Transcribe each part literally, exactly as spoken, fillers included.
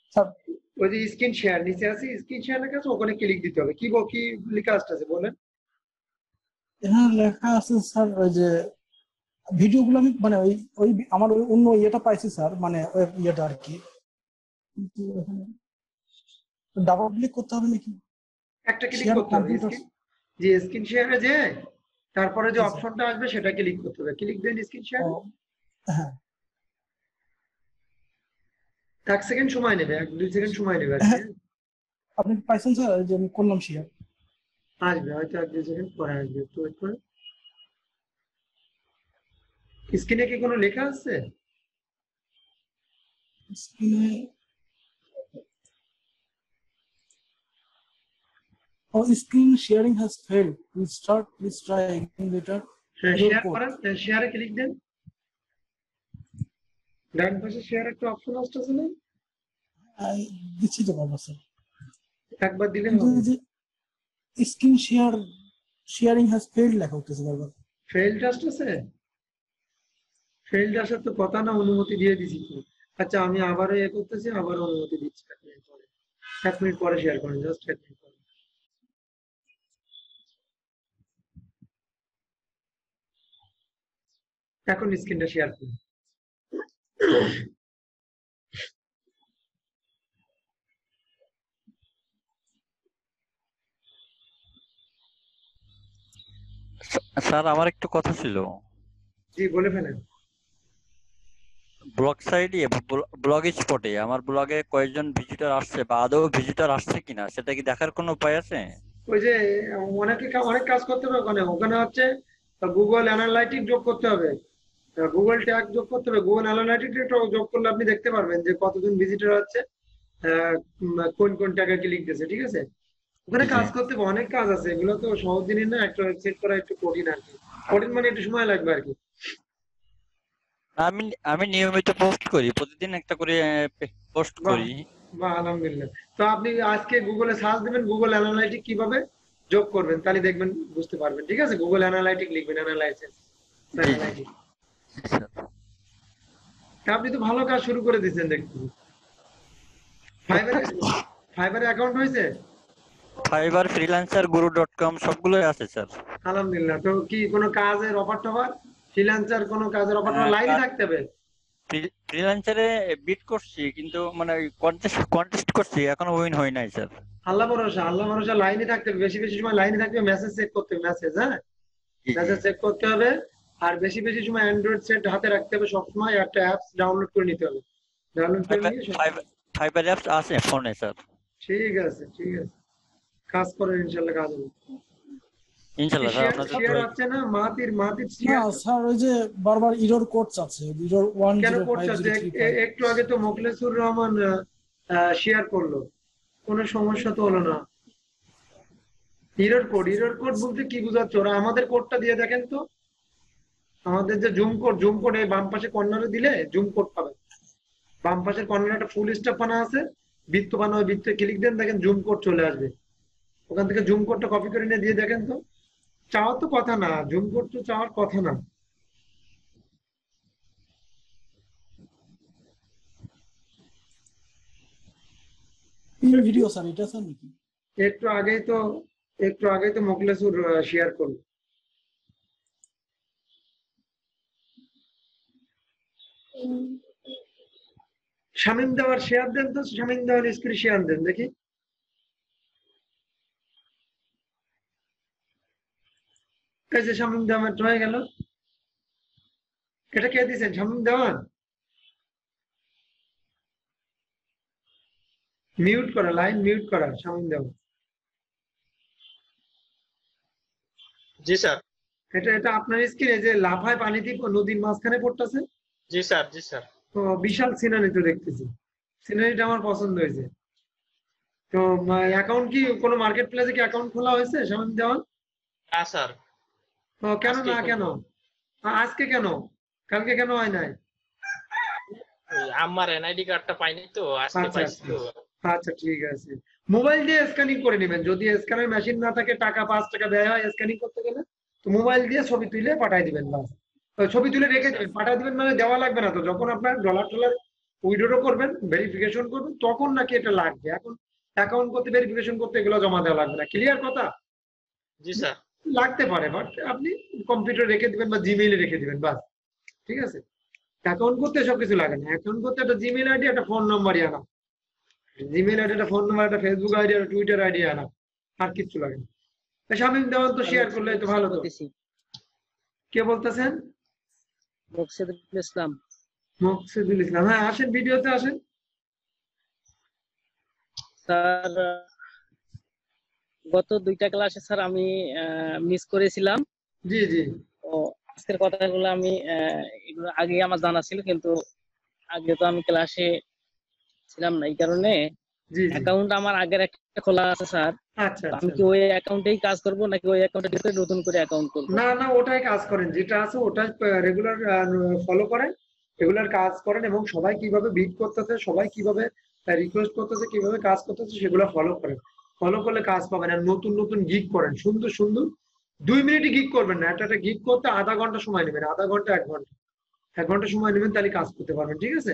Sir ওই যে screen share নিচে আছে, স্ক্রিন শেয়ার লেখা আছে, ওখানে ক্লিক দিতে হবে। কি বল কি লেখা আসতেছে বলেন? এখানে লেখা আছে স্যার ওই যে ভিডিওগুলো আমি মানে ওই ওই আমার ওই অন্য ইয়েটা পাইছি স্যার, মানে ওই ইয়েটা আর কি, কিন্তু এখানে ডাবল ক্লিক করতে হবে নাকি? একটা ক্লিক শেয়ার করতে হবে কম্পিউটার। স্ক্রিন, যে স্ক্রিন শেয়ারে যে তারপরে যে জি স্যার। অপশনটা আসবে সেটা ক্লিক করতে হবে। ক্লিক দেন স্ক্রিন ও শেয়ারে। হ্যাঁ এক সেকেন্ড সময় নেবে, এক দুই সেকেন্ড সময় নেবে আর কি। হ্যাঁ, আপনি কি পাইছেন স্যার? ওই যে আমি করলাম শেয়ার। আসবে হয়তো এক দুই সেকেন্ড পরে আসবে, একটু ওয়েট করে। স্ক্রিনে কি কোনো লেখা আছে? স্ক্রিনে ও screen sharing has failed, please start, please try again later, হ্যাঁ এরর শেয়ার কোড। করেন, শেয়ারে ক্লিক দেন। ডান পাশে শেয়ার একটা অপশন আসতেছে না? দিচ্ছি তো বাবা স্যার, একবার দিলে কিন্তু হবে। এই যে screen share sharing has failed লেখা উঠতেছে বারবার। ফেইল্ড আসতেছে? ফেইল্ড আসার তো কথা না, অনুমতি দিয়ে দিছি তো। আচ্ছা আমি আবারও এ করতেছি, আবারও অনুমতি দিচ্ছি। এক মিনিট পরে, এক মিনিট পরে শেয়ার করেন, জাস্ট এক মিনিট পরে। এখন স্ক্রিনটা শেয়ার করুন। স্যার আমার একটু কথা ছিল। জি বলে ফেলেন। ব্লগ সাইডে ব্লগ স্পটে আমার ব্লগে কয়েকজন ভিজিটর আসছে বা আদৌ ভিজিটর আসছে কিনা সেটা কি দেখার কোনো উপায় আছে? ওই যে অনেকে কা- অনেক কাজ করতে হবে ওখানে। ওখানে হচ্ছে গুগল অ্যানালাইটিক যোগ করতে হবে, গুগল ট্যাগ যোগ করতে হবে। গুগল অ্যানালাইটিক যোগ করলে আপনি দেখতে পারবেন যে কতজন ভিজিটর আছে, আহ, উম, কোন কোন ট্যাগে ক্লিক দিয়েছে, ঠিক আছে? ওখানে জি জি। কাজ করতে হবে, অনেক কাজ আছে। এগুলো তো সহজ জিনিস না, একটা ওয়েবসাইট করা একটু কঠিন আর কি। কঠিন মানে একটু সময় লাগবে আর কি। আমি আমি নিয়মিত পোস্ট করি, প্রতিদিন একটা করে পোস্ট বাহ, করি। বাহ, আলহামদুলিল্লাহ। তো আপনি আজকে গুগলে সার্চ দেবেন গুগল অ্যানালাইটিক কিভাবে যোগ করবেন, তাহলে দেখবেন, বুঝতে পারবেন। ঠিক আছে, গুগল অ্যানালাইটিক লিখবেন, অ্যানালাইসিস জি জি অ্যানালাইটিক। জি স্যার। আপনি তো ভালো কাজ শুরু করে দিচ্ছেন দেখছি। ফাইবারে, প্রত্যেক ফাইবারে অ্যাকাউন্ট হয়েছে? Fiverr freelancer guru dot com সবগুলোই আছে স্যার। আলহামদুলিল্লাহ। তো কি কোনো কাজের অফার টফার, ফ্রিল্যান্সার কোনো কাজের অফার টফার লাইনে থাকতে হবে? ফ্রিল্যান্সারে বিট করছি কিন্তু মানে কন্টেস্ট কন্টেস্ট করছি, এখনো উইন হয় নাই স্যার। আল্লাহ ভরসা, আল্লাহ ভরসা। লাইনে থাকতে হবে, বেশি বেশি সময় লাইনে থাকবে। মেসেজ চেক করতে হবে, মেসেজ, হ্যাঁ, জি জি। মেসেজ চেক করতে হবে। আর বেশি বেশি সময় অ্যান্ড্রয়েড সেট হাতে রাখতে হবে, সবসময় একটা অ্যাপস ডাউনলোড করে নিতে হবে। ডাউনলোড করে ফাইবার নিয়ে সব। ফাইবার ফাইবার অ্যাপস আছে ফোনে স্যার। ঠিক আছে, ঠিক আছে, কাজ করেন, ইনশাল্লাহ কাজ হবে। কি ইনশাল্লাহ স্যার শেয়ার আপনাদের শেয়ার দোয়ায়। হচ্ছে না? মাহাতির মাহাতির না শেয়ার স্যার, ওই যে বারবার ইরর কোড চাচ্ছে, ইরর ওয়ান কেন জিরো ফাইভ করছে? জিরো থ্রি এক- ফাইভ এ- একটু আগে তো মোখলেসুর রহমান শেয়ার করলো, কোনো সমস্যা তো হলো না। ইরর কোড, ইরর কোড বলতে কি বোঝাচ্ছে? ওরা আমাদের কোডটা দিয়ে দেখেন তো। আমাদের যে জুম কোড, জুম কোড এই বাম পাশে কর্নারে দিলে জুম কোড পাবেন। বাম পাশের কর্নারে একটা ফুল স্টপ বানা আছে, বৃত্ত বানা, ওই বৃত্তে ক্লিক দেন, দেখেন জুম কোড চলে আসবে। ওখান থেকে জুম কোডটা কপি করে নিয়ে দিয়ে দেখেন তো। চাওয়ার তো কথা না, জুম কোড তো চাওয়ার কথা না। ভিডিও স্যার, এটা স্যার নাকি? একটু আগেই তো, একটু আগেই তো মোখলেসুর শেয়ার করলো। শামীম দেওয়ার শেয়ার দেন তো, শামীম দেওয়ার স্ক্রিন শেয়ার দেন দেখি। এই যে শামীম দেওয়ার হয়ে গেল। এটা কে দিয়েছেন? শামীম দেওয়ান। মিউট করা, লাইন মিউট করা, শামীম দেওয়ান। জি স্যার। এটা এটা আপনার স্ক্রিনে যে লাফায় পানিতে নদীর মাঝখানে পড়তেছে। জি স্যার। জি স্যার। তো বিশাল সিনারি তো দেখতেছি, সিনারিটা আমার পছন্দ হয়েছে। তো অ্যাকাউন্ট কি কোনো মার্কেট প্লেসে কি অ্যাকাউন্ট খোলা হয়েছে শামীম দেওয়ান? না স্যার, তো কেন আজকেই না, কেন খুলবো। আ- আজকে কেন, কালকে কেন হয় নাই? ওই আমার এনআইডি কার্ডটা পাইনি তো, আজকে আচ্ছা পাইছি আচ্ছা, তো। আচ্ছা ঠিক আছে। মোবাইল দিয়ে স্ক্যানিং করে নেবেন, যদি স্ক্যানার মেশিন না থাকে, টাকা পাঁচ টাকা ব্যয় হয় স্ক্যানিং করতে গেলে। তো মোবাইল দিয়ে ছবি তুলে পাঠিয়ে দিবেন, বাস। তো ছবি তুলে রেখে আচ্ছা দিবেন, পাঠিয়ে দিবেন, মানে দেওয়া লাগবে না তো। যখন আপনার ডলার টলার উইড্রো করবেন, ভেরিফিকেশন করবেন, তখন নাকি এটা লাগবে। এখন অ্যাকাউন্ট করতে, ভেরিফিকেশন করতে এগুলো জমা দেওয়া লাগবে না। ক্লিয়ার কথা? জি স্যার। লাগতে পারে, বাট আপনি কম্পিউটার রেখে দিবেন বা জিমেইলে রেখে দিবেন, বাস। ঠিক আছে? অ্যাকাউন্ট করতে সব কিছু লাগে না। অ্যাকাউন্ট করতে একটা জিমেইল আইডি, একটা ফোন নাম্বারই আনা। জিমেইল আইডি, একটা ফোন নাম্বার, একটা ফেসবুক আইডি, একটা টুইটার আইডি আনা, আর কিচ্ছু লাগে না। শামীম দেওয়ান তো শেয়ার করলে তো ভালো। তো কে বলতেছেন? মুকসিদুল ইসলাম। মুকসিদুল ইসলাম, হ্যাঁ আসেন, ভিডিওতে আসেন। স্যার গত দুইটা ক্লাসে স্যার আমি মিস করেছিলাম। জি জি। ও আজকের কথাগুলো আমি এগুলো আগে আমার জানা ছিল, কিন্তু আগে তো আমি ক্লাসে ছিলাম না, এই কারণে অ্যাকাউন্ট আমার আগের একটা খোলা আছে স্যার। আচ্ছা, আমি কি ওই অ্যাকাউন্টেই কাজ করব নাকি ওই অ্যাকাউন্টে ঢুকে নতুন করে অ্যাকাউন্ট করব? না না, ওটাই কাজ করেন, যেটা আছে ওটাই রেগুলার ফলো করেন, রেগুলার কাজ করেন, এবং সবাই কিভাবে বিট করতেছে, সবাই কিভাবে রিকোয়েস্ট করতেছে, কিভাবে কাজ করতেছে, সেগুলো ফলো করেন। ফলো করলে কাজ পাবেন। আর নতুন নতুন গিগ করেন, সুন্দর সুন্দর। দুই মিনিটই গিগ করবেন না, একটা একটা গিগ করতে আধা ঘন্টা সময় নেবেন, আধা ঘন্টা এক ঘন্টা এক ঘন্টা সময় নেবেন, তাহলে কাজ করতে পারবেন। ঠিক আছে?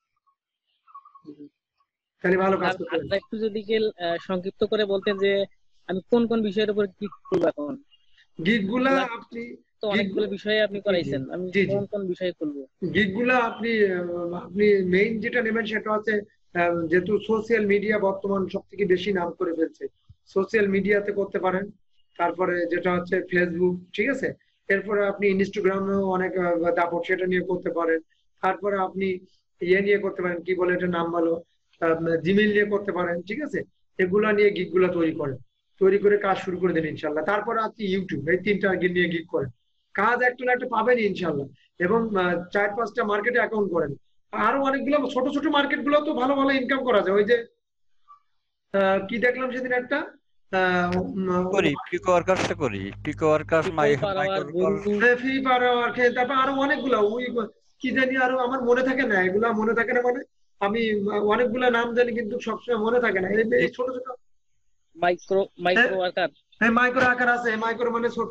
তাহলে ভালো কাজ করতে পারবেন। একটু যদি সংক্ষিপ্ত করে বলতেন যে আমি কোন কোন বিষয়ের উপর ক্লিক করব এখন? গিগগুলা আপনি তো অনেকগুলো বিষয়ে আপনি করাইছেন, আমি কোন কোন বিষয়ে করব? গিগগুলা আপনি আপনি মেইন যেটা নেবেন সেটা হচ্ছে, যেহেতু সোশ্যাল মিডিয়া বর্তমান সব থেকে বেশি নাম করে ফেলছে, সোশ্যাল মিডিয়াতে করতে পারেন। তারপরে যেটা হচ্ছে ফেসবুক, ঠিক আছে? এরপরে আপনি ইনস্টাগ্রামেও অনেক দাপট, সেটা নিয়ে করতে পারেন। তারপরে আপনি ইয়ে নিয়ে করতে পারেন, কি বলে এটা নাম ভালো, জিমেইল নিয়ে করতে পারেন। ঠিক আছে? এগুলা নিয়ে গিগগুলা তৈরি করেন, তৈরি করে কাজ শুরু করে দেন ইনশাল্লাহ। তারপরে আপনি ইউটিউব, এই তিনটা নিয়ে গিগ করেন, কাজ একটা না একটা পাবেন ইনশাল্লাহ। এবং চার পাঁচটা মার্কেটে অ্যাকাউন্ট করেন। আরো অনেকগুলো ছোট ছোট মার্কেট গুলো তো ভালো ভালো ইনকাম করা যায়। ওই যে কি দেখলাম সেদিন একটা করি পিকো ওয়ার্কার্স করি, পিকো ওয়ার্কার্স মাই ফ্রি পাওয়ার, তারপর আরো অনেকগুলো, ওই কি জানি আরো আমার মনে থাকে না, এগুলা মনে থাকে না, মানে আমি অনেকগুলা নাম জানি কিন্তু সবসময় মনে থাকে না। এই ছোট ছোট মাইক্রো মাইক্রো ওয়ার্কার, হ্যাঁ মাইক্রো আকার আছে, মাইক্রো মানে ছোট।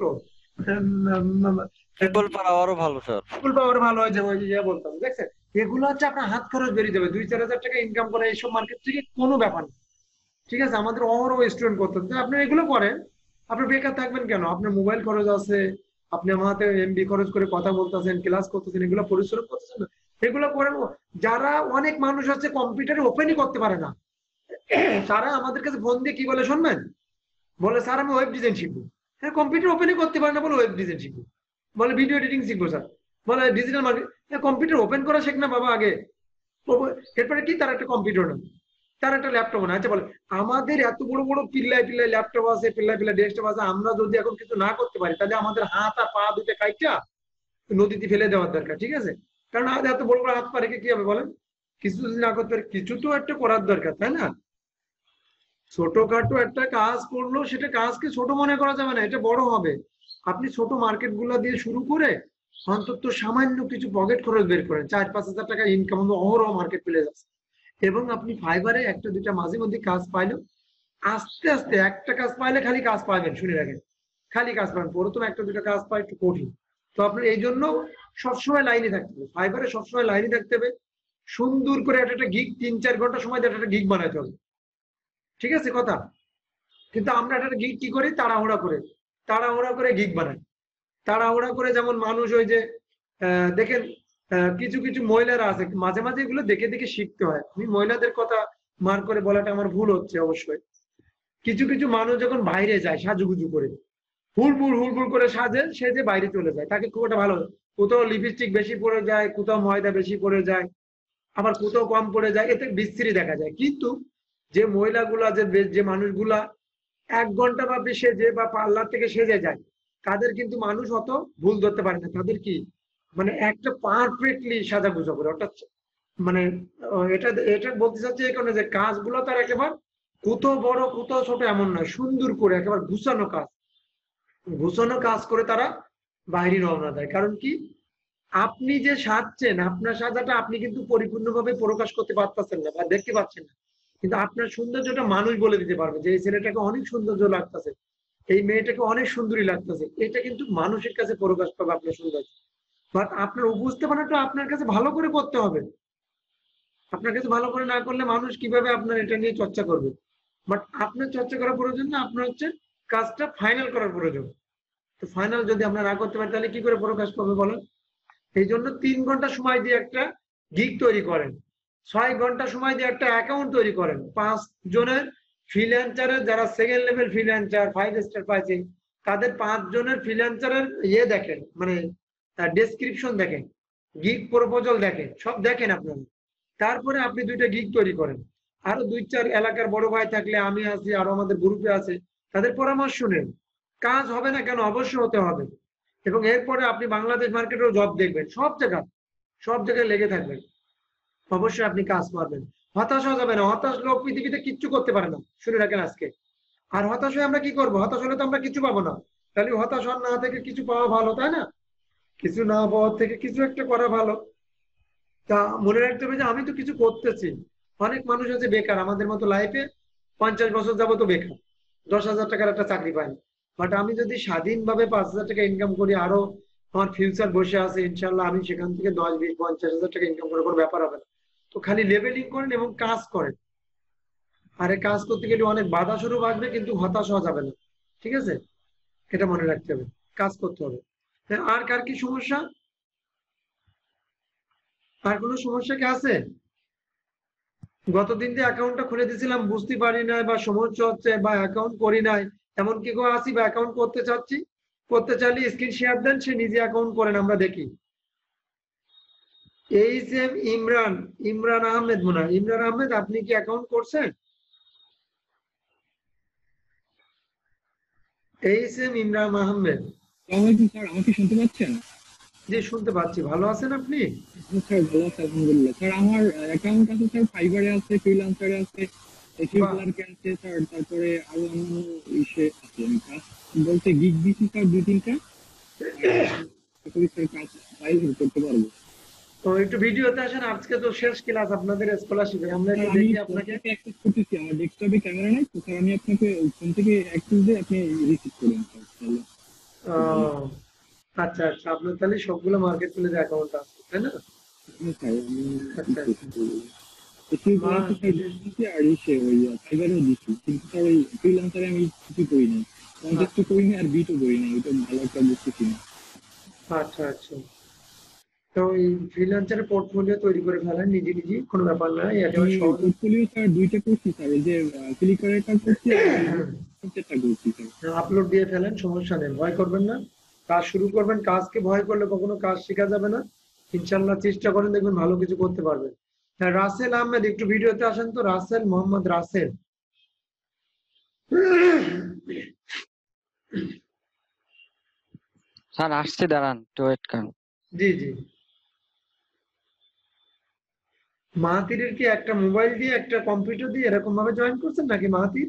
পিপল পাওয়ারও ভালো স্যার, পিপল পাওয়ার ভালো হয়, যে ওই যে বলতাম, দেখছেন? এগুলো হচ্ছে আপনার হাত খরচ বেরিয়ে যাবে, দুই চার হাজার টাকা ইনকাম করে এইসব মার্কেট থেকে কোনো ব্যাপার না। ঠিক আছে? আমাদের অহরহ স্টুডেন্ট করতে, আপনি এগুলো করেন, আপনি বেকার থাকবেন কেন? আপনার মোবাইল খরচ আছে, আপনি আমার হাতে এমবি খরচ করে কথা বলতেছেন, ক্লাস করতেছেন, এগুলো পরিশ্রম করতেছেন না, এগুলো করেন। যারা অনেক মানুষ আছে কম্পিউটারে ওপেনই করতে পারে না, তারা আমাদের কাছে ফোন দিয়ে কি বলে শুনবেন? বলে স্যার আমি ওয়েব ডিজাইন শিখবো। হ্যাঁ, কম্পিউটার ওপেনই করতে পারে না, বলে ওয়েব ডিজাইন শিখবো, বলে ভিডিও এডিটিং শিখবো স্যার, বলে ডিজিটাল মার্কেট। কম্পিউটার ওপেন করা শেখ না বাবা আগে, এরপরে কি তার একটা কম্পিউটার না, তার একটা ল্যাপটপ না। আচ্ছা বলে আমাদের এত বড় বড় পিল্লায় পিল্লায় ল্যাপটপ আছে, পিল্লায় পিল্লায় ডেস্কটপ আছে, আমরা যদি এখন কিছু না করতে পারি, তাহলে আমাদের হাত আর পা দুটো কাইটা নদীতে ফেলে দেওয়ার দরকার। ঠিক আছে? কারণ এত বড় বড় হাত পা রেখে কি হবে বলেন? কিছু যদি না করতে পারি, কিছু তো একটা করার দরকার, তাই না? ছোটখাটো একটা কাজ করলো, সেটা কাজকে ছোট মনে করা যাবে না, এটা বড় হবে। আপনি ছোট মার্কেট গুলা দিয়ে শুরু করে অন্তত সামান্য কিছু পকেট খরচ বের করেন, চার পাঁচ হাজার টাকা ইনকাম অহরহ মার্কেট প্লেস আছে। এবং আপনি ফাইবারে একটা দুইটা মাঝে মধ্যে কাজ পাইলেও আস্তে আস্তে, একটা কাজ পাইলে খালি কাজ পাবেন, শুনে রাখেন, খালি কাজ পাবেন, প্রথম একটা দুইটা কাজ পাই একটু কঠিন। তো আপনার এই জন্য সবসময় লাইনে থাকতে হবে, ফাইবারে সবসময় লাইনে থাকতে হবে। সুন্দর করে একটা একটা গিগ, তিন চার ঘন্টা সময় দিয়ে একটা গিগ বানাইতে হবে। ঠিক আছে কথা? কিন্তু আমরা একটা গিগ কি করি, তাড়াহুড়া করে তাড়াহুড়া করে গিগ বানাই, তাড়াহুড়া করে। যেমন মানুষ ওই যে দেখেন কিছু কিছু মহিলারা আছে, মাঝে মাঝে এগুলো দেখে দেখে শিখতে হয়। আমি মহিলাদের কথা মার করে বলাটা আমার ভুল হচ্ছে অবশ্যই। কিছু কিছু মানুষ যখন বাইরে যায় সাজুগুজু করে, হুড়বুড় হুড়বুড় করে সাজে, সে যে বাইরে চলে যায়, তাকে খুব একটা ভালো, কোথাও লিপস্টিক বেশি পড়ে যায়, কোথাও ময়দা বেশি পড়ে যায়, আবার কোথাও কম পড়ে যায়, এতে বিশ্রী দেখা যায়। কিন্তু যে মহিলাগুলা, যে যে মানুষগুলা এক ঘন্টা বা সেজে বা পার্লার থেকে সেজে যায়, তাদের কিন্তু মানুষ অত ভুল ধরতে পারে না। তাদের কি মানে একটা পারফেক্টলি সাজা গুজা করে, অর্থাৎ মানে এটা এটা বলতে চাচ্ছি এই কারণে যে কাজগুলো তার একেবারে কোথাও বড় কোথাও ছোট এমন নয়, সুন্দর করে একেবারে গুছানো কাজ, গুছানো কাজ করে তারা বাইরে রওনা দেয়। কারণ কি, আপনি যে সাজছেন, আপনার সাজাটা আপনি কিন্তু পরিপূর্ণভাবে প্রকাশ করতে পারতেছেন না বা দেখতে পাচ্ছেন না, কিন্তু আপনার সৌন্দর্যটা মানুষ বলে দিতে পারবে যে এই ছেলেটাকে অনেক সৌন্দর্য লাগতেছে, এই মেয়েটাকে অনেক সুন্দরী লাগতেছে, এটা কিন্তু মানুষের কাছে প্রকাশ পাবে আপনার সৌন্দর্য। বাট আপনার উপস্থাপনাটা আপনার কাছে ভালো করে করতে হবে। আপনার কাছে ভালো করে না করলে মানুষ কিভাবে আপনার এটা নিয়ে চর্চা করবে? বাট আপনার চর্চা করার প্রয়োজন না, আপনার হচ্ছে কাজটা ফাইনাল করার প্রয়োজন। তো ফাইনাল যদি আমরা না করতে পারি তাহলে কি করে প্রকাশ পাবে বলেন? এই জন্য তিন ঘন্টা সময় দিয়ে একটা গিগ তৈরি করেন, ছয় ঘন্টা সময় দিয়ে একটা অ্যাকাউন্ট তৈরি করেন। পাঁচ জনের ফ্রিল্যান্সারের যারা second level freelancer five star পাইছে তাদের পাঁচ জনের ফ্রিল্যান্সারের ইয়ে দেখেন, মানে ডেসক্রিপশন দেখেন, গিগ প্রপোজাল দেখেন, সব দেখেন আপনারা। তারপরে আপনি দুইটা গিগ তৈরি করেন। আরো দুই চার এলাকার বড় ভাই থাকলে আমি আছি, আরো আমাদের গ্রুপে আছে, তাদের পরামর্শ নেন। কাজ হবে না কেন? অবশ্যই হতে হবে। এবং এরপরে আপনি বাংলাদেশ মার্কেটেও জব দেখবেন, সব জায়গায় সব জায়গায় লেগে থাকবেন, অবশ্যই আপনি কাজ পাবেন। হতাশ হয়ে যাবে না, হতাশ লোক পৃথিবীতে কিচ্ছু করতে পারে না, শুনে রাখেন আজকে। আর হতাশ হয়ে আমরা কি করবো? হতাশ হলে তো আমরা কিছু পাবো না। তাহলে হতাশ হওয়ার না থেকে কিছু পাওয়া ভালো, তাই না? কিছু না পাওয়ার থেকে কিছু একটা করা ভালো। তা মনে রাখতে হবে যে আমি তো কিছু করতেছি। অনেক মানুষ আছে বেকার আমাদের মতো লাইফে, পঞ্চাশ বছর যাবো তো বেকার, দশ হাজার টাকার একটা চাকরি পায়নি। বাট আমি যদি স্বাধীনভাবে পাঁচ হাজার টাকা ইনকাম করি, আরো আমার ফিউচার বসে আছে ইনশাল্লাহ, আমি সেখান থেকে দশ বিশ পঞ্চাশ হাজার টাকা ইনকাম করে কোনো ব্যাপার হবে না। তো খালি লেভেলিং করেন এবং কাজ করেন। আর এই কাজ করতে গেলে অনেক বাধা স্বরূপ আসবে, কিন্তু হতাশ হওয়া যাবে না, ঠিক আছে? এটা মনে রাখতে হবে, কাজ করতে হবে। হ্যাঁ, আর কার কি সমস্যা? আর কোনো সমস্যা কি আছে? গতদিন যে অ্যাকাউন্টটা খুলে দিয়েছিলাম বুঝতে পারি নাই বা সমস্যা হচ্ছে বা অ্যাকাউন্ট করি নাই, এমন কি কেউ আসি বা অ্যাকাউন্ট করতে চাচ্ছি, করতে চাইলে স্ক্রিন শেয়ার দেন, সে নিজে অ্যাকাউন্ট করেন, আমরা দেখি। এইচ এম ইমরান, ইমরান আহমেদ মনে হয়, ইমরান আহমেদ আপনি কি অ্যাকাউন্ট করছেন? H M Imran Ahmed. Sir আমাকে শুনতে পাচ্ছেন? জি শুনতে পাচ্ছি। ভালো আছেন আপনি? স্যার ভালো আছে আলহামদুলিল্লাহ। স্যার আমার অ্যাকাউন্ট আছে স্যার, ফাইবারে আছে, ফ্রিল্যান্সারে আছে, ক্লার্কে আছে স্যার, তারপরে আরো অন্যান্য ইসে আছে। আমি কাজ বলতে গিগ দিছি স্যার দুই তিনটা, স্যার কাজ ফাইল করতে পারবো। তো একটু ভিডিওতে আসেন, আজকে তো শেষ ক্লাস আপনাদের স্কলারশিপে, আমরা একটু আমি দেখি আপনাকে। অ্যাক্সেস করতেছি, আমার ডেস্কটপে ক্যামেরা নাই তো স্যার, আমি আপনাকে ফোন থেকে অ্যাক্সেস দিয়ে আপনি রিসিভ করুন স্যার তাহলে। ও আচ্ছা আচ্ছা, আপনার তাহলে সবগুলো মার্কেট প্লেসে অ্যাকাউন্ট আছে, তাই না? স্যার আমি আচ্ছা আর ইসে ওই ফাইবারেও দিচ্ছি, কিন্তু স্যার ওই ফ্রিল্যান্সারে আমি কিছু করি নাই, কন্টেস্টও করি না আর বিটও করি না, ওইটা ভালো একটা বুঝতেছি না। আচ্ছা আচ্ছা, তো এই ফ্রিল্যান্সারের পোর্টফোলিও তৈরি করে ফেলেন নিজে নিজে, কোনো ব্যাপার না, একেবারে সহজ। পোর্টফোলিও স্যার দুইটা করছি স্যার, ওই যে ফ্লিকারের কাজ করছি আর চেষ্টা করছি স্যার। আপলোড দিয়ে ফেলেন, সমস্যা নেই, ভয় করবেন না। কাজ শুরু করবেন, কাজকে ভয় করলে কখনো কাজ শেখা যাবে না। ইনশাল্লাহ চেষ্টা করেন, দেখবেন ভালো কিছু করতে পারবেন। হ্যাঁ, রাসেল আহমেদ একটু ভিডিওতে আসেন তো, রাসেল মোহাম্মদ রাসেল। স্যার আসছে, দাঁড়ান একটু ওয়েট করেন। জি জি। মাহাতিরের কি একটা মোবাইল দিয়ে একটা কম্পিউটার দিয়ে এরকম ভাবে জয়েন করছেন নাকি মাহাতির?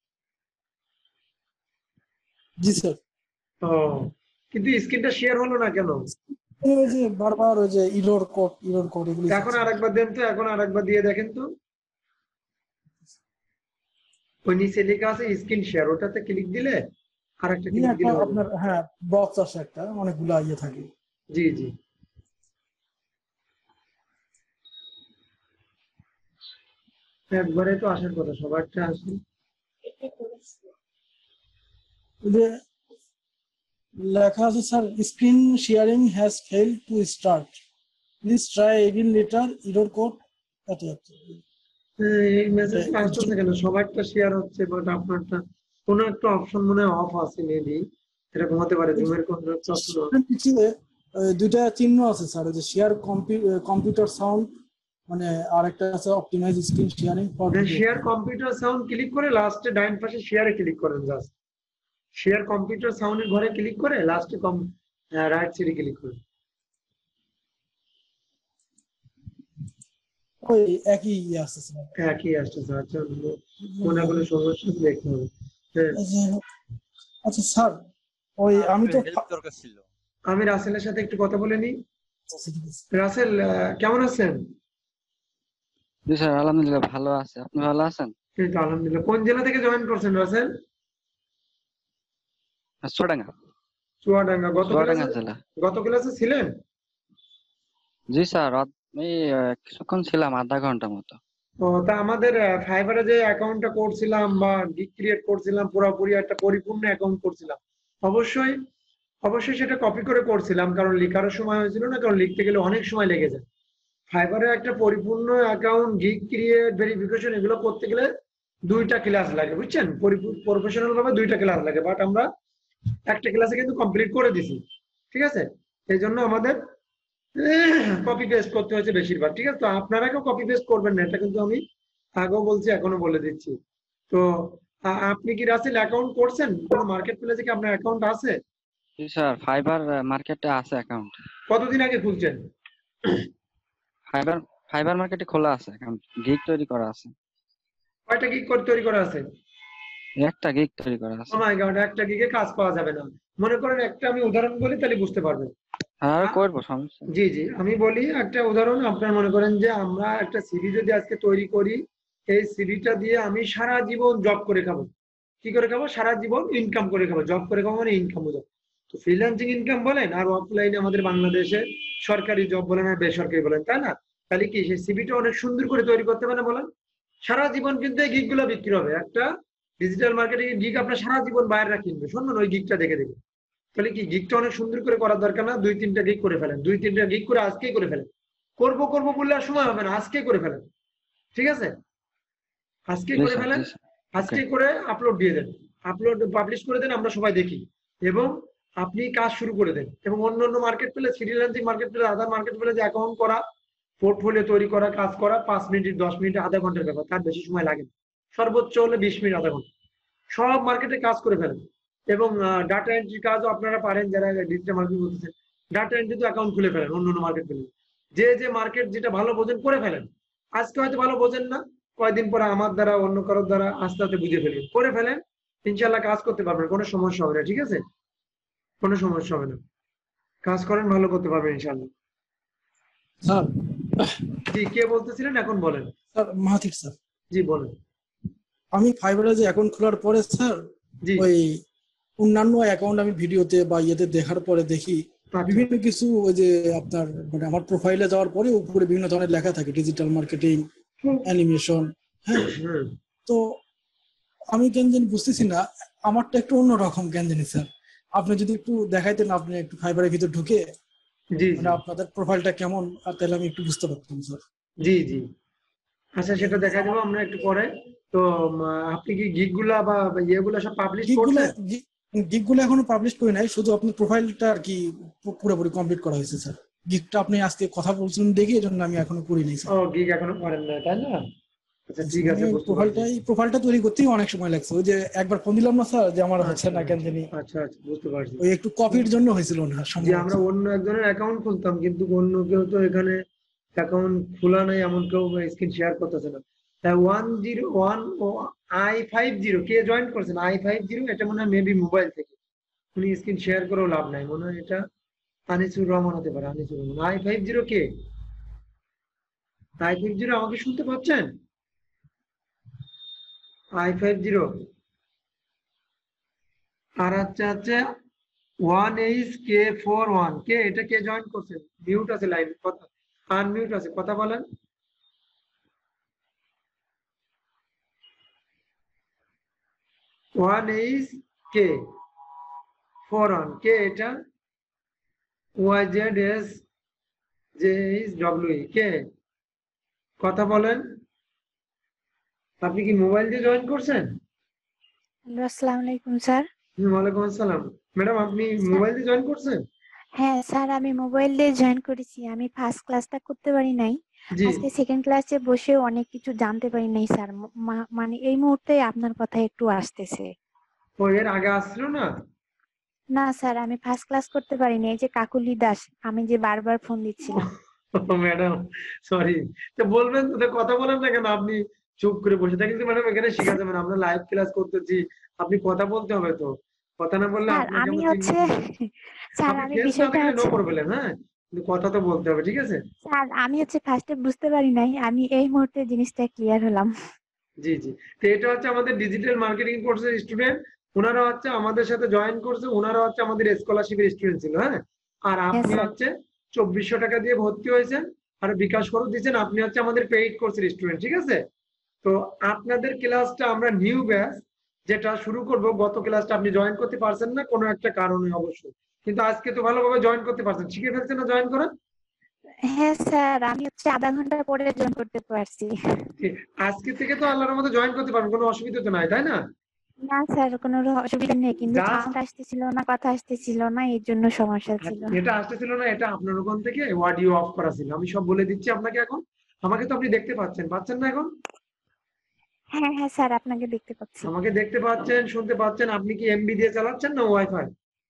জি স্যার। ও, কিন্তু স্ক্রিনটা শেয়ার হলো না কেন? ওই যে বারবার ওই যে ইরর কোড ইরর কোড এগুলো। এখন আরেকবার দেন তো, এখন আরেকবার দিয়ে দেখেন তো। ওই নিচে লেখা আছে স্ক্রিন শেয়ার, ওটাতে ক্লিক দিলে আরেকটা ক্লিক দিলে হবে। আপনার হ্যাঁ বক্স আসে একটা, অনেকগুলো ইয়ে থাকে। জি জি। একবারে তো আসার কথা, সবারটা আসে। লেখা আছে sir, screen sharing has fail to start, please try again later, error code. এই মেসেজ আসছে কেন? সবারটা শেয়ার হচ্ছে বাট আপনারটা কোনো একটা অপশন মনে হয় অফ আছে, মেবি এরকম হতে পারে। জুমের কোন দুইটা চিহ্ন আছে স্যার, ওই যে শেয়ার কম্পিউটার সাউন্ড, মানে আরেকটা আছে optimize screen sharing for share computer sound click করে লাস্টে ডাইন পাশে শেয়ারে ক্লিক করেন, জাস্ট শেয়ার কম্পিউটার সাউন্ডের ঘরে ক্লিক করে লাস্টে কম রাইট সাইডে ক্লিক করেন। ওই একই ইয়ে আছে স্যার, একই আসছে স্যার। আচ্ছা, মনে কোনো সমস্যা দেখতে হবে। আচ্ছা স্যার, ওই আমি তো হেল্প দরকার ছিল। আমি রাসেলের সাথে একটু কথা বলে নিই। রাসেল কেমন আছেন? জি স্যার আলহামদুলিল্লাহ ভালো আছে, আপনি ভালো আছেন? এই তো আলহামদুলিল্লাহ। কোন জেলা থেকে জয়েন করছেন রাসেল? চুয়াডাঙ্গা। চুয়াডাঙ্গা। গত চুয়াডাঙ্গা ক্লাসে জেলা। গত ক্লাসে ছিলেন? জি স্যার, আমি আহ, কিছুক্ষণ ছিলাম, আধা ঘন্টা মতো। তো তা আমাদের ফাইবারে যে অ্যাকাউন্টটা করছিলাম বা গিগ ক্রিয়েট করছিলাম, পুরোপুরি একটা পরিপূর্ণ অ্যাকাউন্ট করছিলাম, অবশ্যই অবশ্যই সেটা কপি করে করছিলাম, কারণ লেখারও সময় হয়েছিল না, কারণ লিখতে গেলে অনেক সময় লেগে যায়। ফাইবারে একটা পরিপূর্ণ অ্যাকাউন্ট, গিগ ক্রিয়েট, ভেরিফিকেশন এগুলো করতে গেলে দুইটা ক্লাস লাগে, বুঝছেন, প্রফেশনাল ভাবে দুইটা ক্লাস লাগে, বাট আমরা একটা ক্লাসে কিন্তু কমপ্লিট করে দিছি, ঠিক আছে। এই জন্য আমাদের কপি পেস্ট করতে হয়েছে বেশিরভাগ, ঠিক আছে। তো আপনারা কেউ কপি পেস্ট করবেন না, এটা কিন্তু আমি আগেও বলছি, এখনো বলে দিচ্ছি। তো আ- আপনি কি রাসেল অ্যাকাউন্ট করছেন কোন মার্কেট প্লেসে? কি আপনার অ্যাকাউন্ট আছে? জি স্যার, ফাইবার মার্কেটে আছে অ্যাকাউন্ট। কতদিন আগে খুলছেন? ফাইবার ফাইবার মার্কেটে খোলা আছে অ্যাকাউন্ট, গিগ তৈরি করা আছে। কয়টা গিগ করে তৈরি করা আছে? একটা গিগ তৈরি করা আছে। ও মাই গড, একটা গিগে কাজ পাওয়া যাবে না। মনে করেন একটা আমি উদাহরণ বলি, তাহলে বুঝতে পারবেন। হ্যাঁ আ- করবো, সমস্যা নেই। জি জি, আমি বলি একটা উদাহরণ। আপনার মনে করেন যে আমরা একটা সিভি যদি আজকে তৈরি করি, এই সিভিটা দিয়ে আমি সারা জীবন জব করে খাবো। কি করে খাবো? সারা জীবন ইনকাম করে খাবো। জব করে খাবো মানে ইনকাম বোঝাবো। তো ফ্রিল্যান্সিং ইনকাম বলেন, আর অফলাইনে আমাদের বাংলাদেশে সরকারি জব বলেন আর বেসরকারি বলেন, তাই না? তাহলে কি সেই সিভিটা অনেক সুন্দর করে তৈরি করতে পারে বলেন? সারা জীবন কিন্তু এই গিগ গুলো বিক্রি হবে। একটা ডিজিটাল মার্কেটিং গিগ আপনার সারা জীবন বাইরে কিনবে, শুনুন ওই গিগটা দেখে দেখে। তাহলে কি গিগটা অনেক সুন্দর করে করার দরকার না? দুই তিনটা গিগ করে ফেলেন, দুই তিনটা গিগ করে আজকেই করে ফেলেন। করবো করবো বললে আর সময় হবে না, আজকেই করে ফেলেন, ঠিক আছে? আজকেই জি করে স্যার, ফেলেন, জি স্যার। আজকে করে আপলোড দিয়ে দেন, আপলোড পাবলিশ করে দেন, আমরা সবাই দেখি। এবং আপনি কাজ শুরু করে দেন। এবং অন্য অন্য market place, freelancing market place, other market place account করা, পোর্টফোলিও তৈরি করা, কাজ করা পাঁচ মিনিট, দশ মিনিট, আধা ঘন্টার ব্যাপার, তার বেশি সময় লাগে না। সর্বোচ্চ হলে বিশ মিনিট, আধা ঘন্টা সব মার্কেটে কাজ করে ফেলেন। এবং ডাটা এন্ট্রি কাজও আপনারা পারেন, যারা ডিজিটাল মার্কেটিং করতেছেন। ডাটা এন্ট্রি তো অ্যাকাউন্ট খুলে ফেলেন অন্য অন্য মার্কেট প্লেস। যে যে মার্কেট যেটা ভালো বোঝেন করে ফেলেন। আজকে হয়তো ভালো বোঝেন না, কয়েকদিন পরে আমার দ্বারা, অন্য কারোর দ্বারা আস্তে আস্তে বুঝে ফেলবেন, করে ফেলেন, ইনশাল্লাহ কাজ করতে পারবেন, কোনো সমস্যা হবে না, ঠিক আছে? কোনো সমস্যা হবে না, কাজ করেন, ভালো করতে পারবেন ইনশাল্লাহ। স্যার জি, কে বলতেছিলেন এখন বলেন। স্যার মাহাথির স্যার, জি বলেন। আমি ফাইবারে যে অ্যাকাউন্ট খোলার পরে স্যার, জি ওই অন্যান্য অ্যাকাউন্ট আমি ভিডিওতে বা ইয়েতে দেখার পরে দেখি আচ্ছা। বিভিন্ন কিছু, ওই যে আপনার মানে আমার প্রোফাইলে যাওয়ার পরে উপরে বিভিন্ন ধরনের লেখা থাকে ডিজিটাল মার্কেটিং, অ্যানিমেশন, হ্যাঁ। হুম, তো আমি কেন জানি বুঝতেছি না, আমারটা একটু অন্যরকম কেন জানি স্যার। আপনি যদি একটু দেখাইতেন, আপনি একটু ফাইবারের ভিতর ঢুকে জি মানে আপনাদের প্রোফাইলটা কেমন, আর তাহলে আমি একটু বুঝতে পারতাম স্যার। জি জি, আচ্ছা সেটা দেখা যাবো আমরা একটু পরে। তো উম, আপনি কি গিগ গুলা বা ইয়েগুলা সব পাবলিশ গিগগুলো করছেন? গিগগুলো এখনো পাবলিশ করি নাই, শুধু আপনার প্রোফাইলটা আর কি পু- পুরোপুরি কমপ্লিট করা হয়েছে স্যার। গিগটা আপনি আজকে কথা বলছিলেন দেখি, এই জন্য আমি এখনো করি নাই ও, স্যার। গিগ এখনো করেন না, তাই না? আচ্ছা ঠিক আছে, বুঝতে পারছি। প্রোফাইলটাই প্রোফাইলটা তৈরি করতেই অনেক সময় লাগছে। ওই যে একবার ফোন দিলাম না স্যার, যে আমার হচ্ছে না কেন জানি, আচ্ছা আচ্ছা, বুঝতে পারছি। ওই একটু কপির জন্য হয়েছিল না যে সম্ভবত। আমরা অন্য একজনের অ্যাকাউন্ট খুলতাম, কিন্তু অন্য কেউ তো এখানে অ্যাকাউন্ট খোলা নাই, এমন কেউ স্ক্রিন শেয়ার করতেছে না। তাই one zero one I five zero কে জয়েন করছেন? আই ফাইভ জিরো, এটা মনে হয় মেবি মোবাইল থেকে, উনি স্ক্রিন শেয়ার করেও লাভ নাই, মনে হয় এটা আনিসুর রহমান হতে পারে। Anisur Rahman, I five zero কে? আই ফাইভ জিরো আমাকে শুনতে পাচ্ছেন? আই ফাইভ জিরো আর হচ্ছে হচ্ছে one H K four one K, এটা কে জয়েন করছেন? মিউট আছে, লাইভ কথা, আনমিউট আছে, কথা বলেন। One H K four one K, এটা Y Z S J H W K, কথা বলেন। আপনি কি মোবাইল দিয়ে জয়েন করছেন? হ্যালো, আসসালামু আলাইকুম স্যার। হুম, ওয়ালাইকুম আসসালাম। ম্যাডাম আপনি মোবাইল দিয়ে জয়েন করছেন? হ্যাঁ স্যার, আমি মোবাইল দিয়ে জয়েন করেছি। আমি ফার্স্ট ক্লাসটা করতে পারি নাই, জি। আজকে সেকেন্ড ক্লাসে বসে অনেক কিছু জানতে পারি নাই স্যার। মা- মানে এই মুহূর্তে আপনার কথা একটু আসতেছে। ও, এর আগে আসছিল না? না স্যার, আমি ফার্স্ট ক্লাস করতে পারিনি। এই যে কাকুলি দাস, আমি যে বারবার ফোন দিচ্ছিলাম। ম্যাডাম সরি, তো বলবেন তো, কথা বলেন না কেন? আপনি চুপ করে বসে থাকেন। ম্যাডাম এখানে শেখা যাবে না, আমরা লাইভ ক্লাস করতেছি, আপনি কথা বলতে হবে তো, কথা না বললে স্যার আপনাকে আমি আমরা হচ্ছে চিনবো কি? স্যার আপনি আমি ফেস না বিষয়টা দেখলে নো হচ্ছে করবেন, হ্যাঁ, কিন্তু কথা তো বলতে হবে, ঠিক আছে? স্যার আমি হচ্ছে ফার্স্টে বুঝতে পারি নাই, আমি এই মুহূর্তে জিনিসটা ক্লিয়ার হলাম। জি জি, তো এটা হচ্ছে আমাদের ডিজিটাল মার্কেটিং কোর্সের স্টুডেন্ট, ওনারা হচ্ছে আমাদের সাথে জয়েন করছে, ওনারা হচ্ছে আমাদের স্কলারশিপের স্টুডেন্ট ছিল, হ্যাঁ। আর হ্যাঁ আপনি স্যার। হচ্ছে চব্বিশশো টাকা দিয়ে ভর্তি হয়েছেন, আর বিকাশ খরচ দিচ্ছেন, আপনি হচ্ছে আমাদের পেইড কোর্সের স্টুডেন্ট, ঠিক আছে? তো আপনাদের ক্লাসটা আমরা নিউ ব্যাচ যেটা শুরু করব, গত ক্লাসটা আপনি জয়েন করতে পারছেন না কোনো একটা কারণে অবশ্যই, কিন্তু আজকে তো ভালোভাবে জয়েন করতে পারছেন, শিখে ফেলছেন না জয়েন করা? হ্যাঁ স্যার, আমি হচ্ছে আধা ঘন্টা পরে জয়েন করতে পারছি। আজকে থেকে তো আল্লাহর মতো জয়েন করতে পারবেন, কোনো অসুবিধা তো নাই, তাই না? না স্যার, কোনো অসুবিধা নেই, কিন্তু Just- সাউন্ড আসতেছিল না, কথা আসতেছিল না, এর জন্য সমস্যা ছিল। এটা আসতেছিল না, এটা আপনার ওখান থেকে অডিও অফ করা ছিল, আমি সব বলে দিচ্ছি আপনাকে। এখন আমাকে তো আপনি দেখতে পাচ্ছেন, পাচ্ছেন না এখন? হ্যাঁ হ্যাঁ স্যার, আপনাকে দেখতে পাচ্ছি। আমাকে দেখতে পাচ্ছেন, শুনতে পাচ্ছেন। আপনি কি এমবি দিয়ে চালাচ্ছেন না ওয়াইফাই?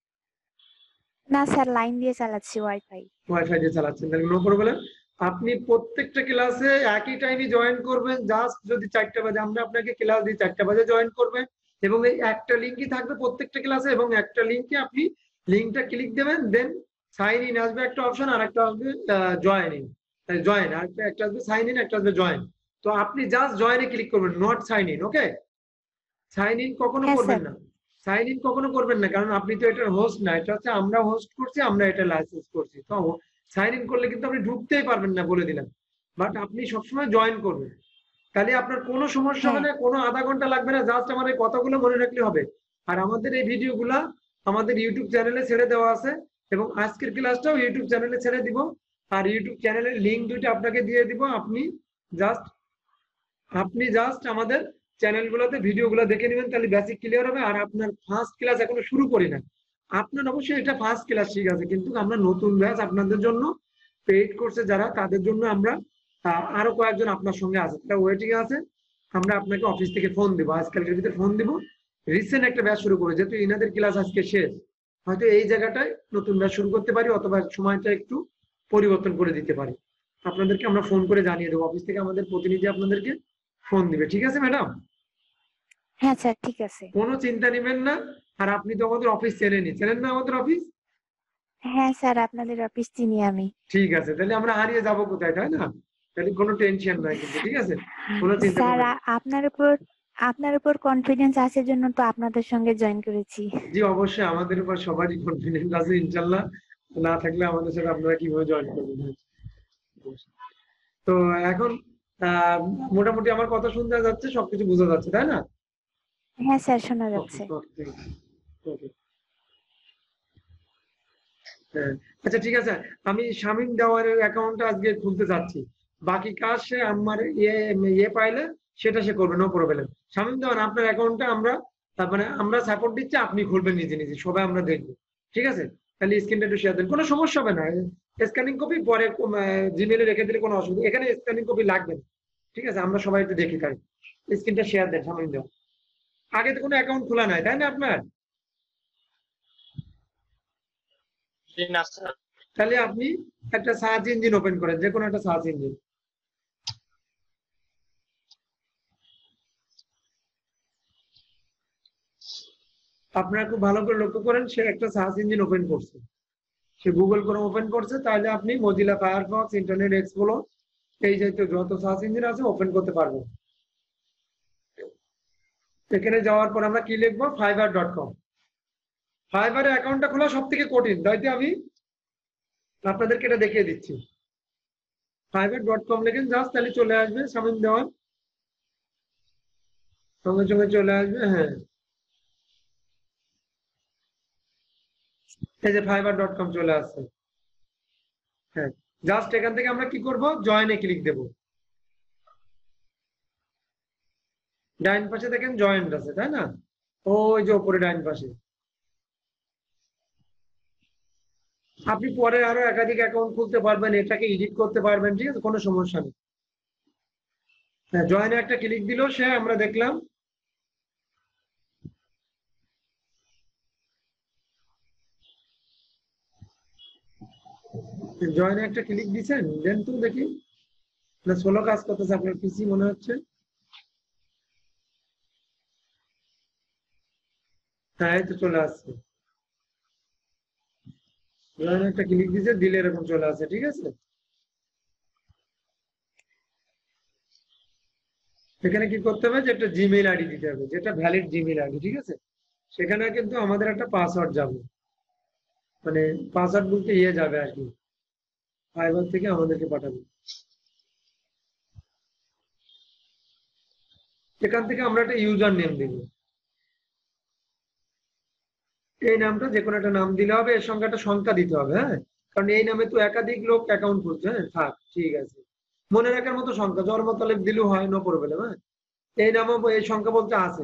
না স্যার, লাইন দিয়ে চালাচ্ছি, ওয়াইফাই। ওয়াইফাই দিয়ে চালাচ্ছেন, তাহলে নো প্রবলেম। আপনি প্রত্যেকটা ক্লাসে একই টাইমে জয়েন করবেন। জাস্ট যদি চারটা বাজে আমরা আপনাকে ক্লাস দিই, চারটা বাজে জয়েন করবেন, এবং এই একটা লিঙ্কই থাকবে প্রত্যেকটা ক্লাসে, এবং একটা লিঙ্কে আপনি লিঙ্কটা ক্লিক দেবেন, দেন সাইন ইন আসবে একটা অপশন, আর একটা আসবে জয়েন ইন, জয়েন, আর একটা আসবে সাইন ইন, একটা আসবে জয়েন। তো আপনি জাস্ট জয়েনে ক্লিক করবেন, not sign in. Okay, sign in কখনো হ্যাঁ, করবেন স্যার। না, সাইন ইন কখনো করবেন না, কারণ আপনি তো এটার হোস্ট না, এটা হচ্ছে আমরা হোস্ট করছি, আমরা এটা লাইসেন্স করছি। তো সাইন ইন করলে কিন্তু আপনি ঢুকতেই পারবেন না, বলে দিলাম। বাট আপনি সবসময় জয়েন করবেন, তাহলে আপনার কোনো সমস্যা হবে না, কোনো আধা ঘন্টা লাগবে না, জাস্ট আমার এই কথাগুলো মনে রাখলে হবে। আর আমাদের এই ভিডিওগুলা আমাদের ইউটিউব চ্যানেলে ছেড়ে দেওয়া আছে, এবং আজকের ক্লাসটাও ইউটিউব চ্যানেলে ছেড়ে দিব, আর ইউটিউব চ্যানেলের লিঙ্ক দুইটা আপনাকে দিয়ে দিব। আপনি জাস্ট আপনি জাস্ট আমাদের চ্যানেলগুলোতে ভিডিওগুলো দেখে নেবেন, তাহলে বেসিক ক্লিয়ার হবে। আর আপনার ফার্স্ট ক্লাস এখনো শুরু করি না, আপনার অবশ্যই এটা ফার্স্ট ক্লাস, ঠিক আছে, কিন্তু আমরা নতুন ব্যাচ আপনাদের জন্য পেইড কোর্সে যারা, তাদের জন্য আমরা আরো কয়েকজন আপনার সঙ্গে আছে, তারা ওয়েটিং আছে। আমরা আপনাকে অফিস থেকে ফোন দিব, আজকালকের ভিতরে ফোন দিব, রিসেন্ট একটা ব্যাচ শুরু করে, যেহেতু ইনাদের ক্লাস আজকে শেষ, হয়তো এই জায়গাটায় নতুন ব্যাচ শুরু করতে পারি, অথবা সময়টা একটু পরিবর্তন করে দিতে পারি। আপনাদেরকে আমরা ফোন করে জানিয়ে দেবো, অফিস থেকে আমাদের প্রতিনিধি আপনাদেরকে ফোন দিবে, ঠিক আছে ম্যাডাম? হ্যাঁ স্যার, ঠিক আছে। কোনো চিন্তা নেবেন না। আর আপনি তো আমাদের অফিস চেনেনই, চেনেন না আমাদের অফিস? হ্যাঁ স্যার, আপনাদের অফিস চিনি আমি। ঠিক আছে, তাহলে আমরা হারিয়ে যাব কোথায়, তাই না? তাহলে কোনো টেনশন নাই কিন্তু, ঠিক আছে, কোনো চিন্তা স্যার, করবেন না। আপনার উপর আপনার উপর কনফিডেন্স আছে জন্য তো আপনাদের সঙ্গে জয়েন করেছি। জি অবশ্যই, আমাদের উপর সবারই কনফিডেন্স আছে ইনশাল্লাহ, না থাকলে আমাদের সাথে আপনারা কিভাবে জয়েন করবেন। তো এখন আহ মোটামুটি আমার কথা শুনতে যাচ্ছে, সবকিছু বোঝা যাচ্ছে, তাই না? হ্যাঁ স্যার, শোনা যাচ্ছে। আচ্ছা ঠিক আছে, আমি শামীম দেওয়ারের অ্যাকাউন্টটা আজকে খুলতে যাচ্ছি, বাকি কাজ সে আমার ইয়ে ইয়ে পাইলে সেটা সে করবে, নো প্রবলেম। শামীম দেওয়ার আপনার অ্যাকাউন্টটা আমরা তার মানে আমরা সাপোর্ট দিচ্ছি, আপনি খুলবেন নিজে নিজে, সবাই আমরা দেখবো, ঠিক আছে? তাহলে স্ক্রিনটা একটু শেয়ার দেন, কোনো সমস্যা হবে না। স্ক্যানিং কপি পরে জিমেলে রেখে দিলে কোনো অসুবিধা, এখানে স্ক্যানিং কপি লাগবে না, ঠিক আছে? আমরা সবাই একটু দেখি, তাই স্ক্রিনটা শেয়ার দেন শামীম দেওয়ার। আগে তো কোনো অ্যাকাউন্ট খোলা নাই, তাই না আপনার? তাহলে আপনি একটা সার্চ ইঞ্জিন ওপেন করেন, যে কোনো একটা সার্চ ইঞ্জিন। আপনারা খুব ভালো করে লক্ষ্য করেন, সে একটা সার্চ ইঞ্জিন ওপেন করছে, সে গুগল ক্রোম ওপেন করছে, তাহলে আপনি মজিলা ফায়ারফক্স, ইন্টারনেট এক্সপ্লোর, এই জাতীয় যত সার্চ ইঞ্জিন আছে ওপেন করতে পারবেন। এখানে যাওয়ার পর আমরা কি লিখবো? Fiverr dot com. ফাইবারের অ্যাকাউন্টটা খোলা সব থেকে কঠিন, তাইতে আমি আপনাদেরকে এটা দেখিয়ে দিচ্ছি। ফাইবার ডট কম লেখেন জাস্ট, তাহলে চলে আসবে শামীম দেওয়ান, সঙ্গে সঙ্গে চলে আসবে। হ্যাঁ, এই যে ফাইবার ডট কম চলে আসছে। হ্যাঁ, জাস্ট এখান থেকে আমরা কি করব? জয়েনে ক্লিক দেব। ডাইন পাশে দেখেন জয়েন্ট আছে, তাই না? ওই যে উপরে ডাইন পাশে। আপনি পরে আরো একাধিক অ্যাকাউন্ট খুলতে পারবেন, এটাকে এডিট করতে পারবেন, ঠিক আছে, কোনো সমস্যা নেই। হ্যাঁ, জয়েনে একটা ক্লিক দিল সে, আমরা দেখলাম। জয়েনে একটা ক্লিক দিছেন, দেন তো দেখি না ষোলো কাজ করতেছে আপনার পিসি মনে হচ্ছে। হ্যাঁ, এই তো চলে আসছে। জয়েনে একটা ক্লিক দিছে, দিলে এরকম চলে আসছে, ঠিক আছে? এখানে কি করতে হবে? যে একটা জিমেইল আইডি দিতে হবে, যেটা ভ্যালিড জিমেইল আইডি, ঠিক আছে? সেখানে কিন্তু আমাদের একটা পাসওয়ার্ড যাবে, মানে পাসওয়ার্ড বলতে ইয়ে যাবে আর কি, ফাইবার থেকে আমাদেরকে পাঠাবে, এখান থেকে আমরা একটা ইউজার নেম দিব, এই নামটা যে কোনো একটা নাম দিলে হবে, এর সঙ্গে একটা সংখ্যা দিতে হবে। হ্যাঁ, কারণ এই নামে তো একাধিক লোক অ্যাকাউন্ট করছে। হ্যাঁ থাক, ঠিক আছে, মনে রাখার মতো সংখ্যা, জন্ম তারিখ দিলেও হয়, নো প্রবলেম। হ্যাঁ, এই নামে এই সংখ্যা বলতে আছে,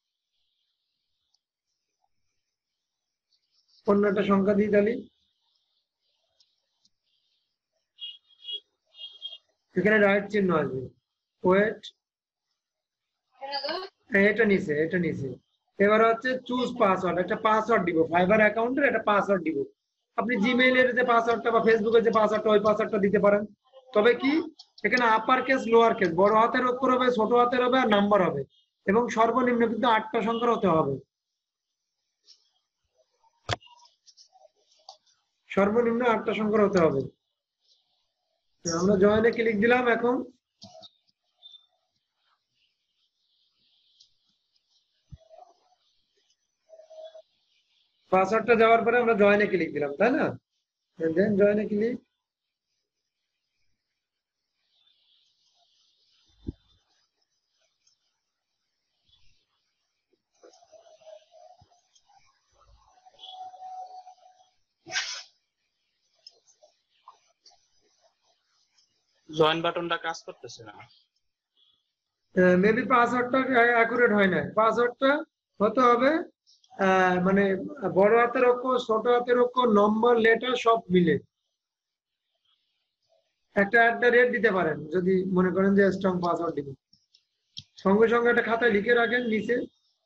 অন্য একটা সংখ্যা দিই তাহলে। এখানে রাইট চিহ্ন আসবে, ওয়েট, এটা নিচে, এটা নিচে। এবার হচ্ছে চুজ পাসওয়ার্ড, একটা পাসওয়ার্ড দিব, ফাইবার অ্যাকাউন্টের একটা পাসওয়ার্ড দিব। আপনি জিমেইলের যে পাসওয়ার্ডটা বা ফেসবুকের যে পাসওয়ার্ডটা, ওই পাসওয়ার্ডটা দিতে পারেন। তবে কি এখানে আপার কেস লোয়ার কেস, বড় হাতের অক্ষর হবে, ছোট হাতের হবে, আর নাম্বার হবে, এবং সর্বনিম্ন কিন্তু আটটা সংখ্যার হতে হবে, সর্বনিম্ন আটটা সংখ্যার হতে হবে। আমরা জয়েনে ক্লিক দিলাম। এখন পাসওয়ার্ডটা যাওয়ার পরে আমরা জয়েনে ক্লিক দিলাম, তাই না? দেন জয়েনে ক্লিক, জয়েন বাটনটা কাজ করতেছে না, মেবি পাসওয়ার্ডটা অ্যাকুরেট হয় না। পাসওয়ার্ডটা হতে হবে মানে বড় হাতের অক্ষর, ছোট হাতের অক্ষর, নম্বর, লেটার সব মিলে। একটা অ্যাট দ্য রেট দিতে পারেন যদি মনে করেন যে স্ট্রং পাসওয়ার্ড দিবেন। সঙ্গে সঙ্গে একটা খাতায় লিখে রাখেন নিচে।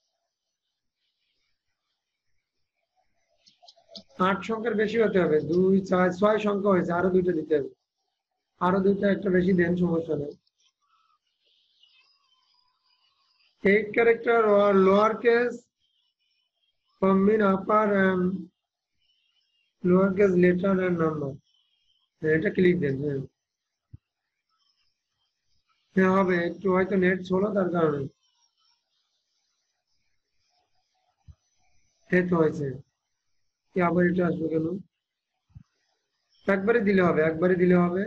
আট সংখ্যার বেশি হতে হবে, দুই চার ছয় সংখ্যা হয়েছে, আরো দুইটা দিতে হবে, আরো দুইটা একটা বেশি দেন, সমস্যা নেই। eight character or lower case combine upper and lower case letter and number, এটা ক্লিক দেন। হ্যাঁ হ্যাঁ হবে, একটু হয়তো নেট ছোলো তার কারণে। এই তো হয়েছে, কি আবার এটা আসবে কেন? একবারে দিলে হবে, একবারে দিলে হবে।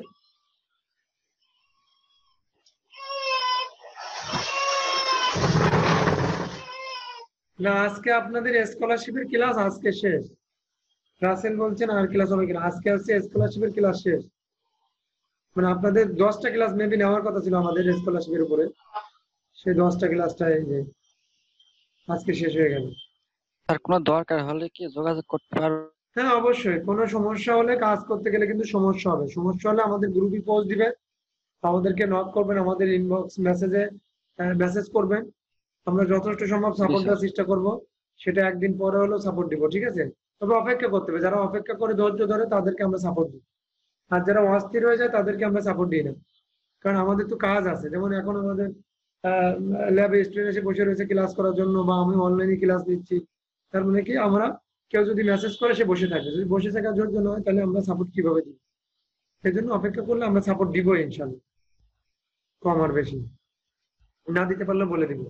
না, আজকে আপনাদের স্কলারশিপের ক্লাস আজকে শেষ। রাসেল বলছেন আর ক্লাস হবে কিনা, আজকে হচ্ছে স্কলারশিপের ক্লাস শেষ। মানে আপনাদের দশটা ক্লাস মেবি নেওয়ার কথা ছিল আমাদের স্কলারশিপের উপরে, সেই দশটা ক্লাসটা এই যে আজকে শেষ হয়ে গেল। আর কোনো দরকার হলে কি যোগাযোগ করতে পারবো? হ্যাঁ অবশ্যই, কোনো সমস্যা হলে, কাজ করতে গেলে কিন্তু সমস্যা হবে, সমস্যা হলে আমাদের গ্রুপে পোস্ট দিবেন, আমাদেরকে নক করবেন, আমাদের ইনবক্স মেসেজে মেসেজ করবেন, আমরা যথেষ্ট সম্ভব সাপোর্ট দেওয়ার চেষ্টা করব। সেটা একদিন পরে হলেও সাপোর্ট দিব, ঠিক আছে? তবে অপেক্ষা করতে হবে, যারা অপেক্ষা করে ধৈর্য ধরে তাদেরকে আমরা সাপোর্ট দিই, আর যারা অস্থির হয়ে যায় তাদেরকে আমরা সাপোর্ট দিই না। কারণ আমাদের তো কাজ আছে, যেমন এখন আমাদের ল্যাবে স্টুডেন্ট এসে বসে রয়েছে ক্লাস করার জন্য, বা আমি অনলাইনে ক্লাস দিচ্ছি, তার মানে কি আমরা কেউ যদি মেসেজ করে সে বসে থাকে, যদি বসে থাকার জন্য নয় তাহলে আমরা সাপোর্ট কিভাবে দিই? সেই জন্য অপেক্ষা করলে আমরা সাপোর্ট দিব ইনশাল্লাহ, কম আর বেশি। না দিতে পারলে বলে দিব।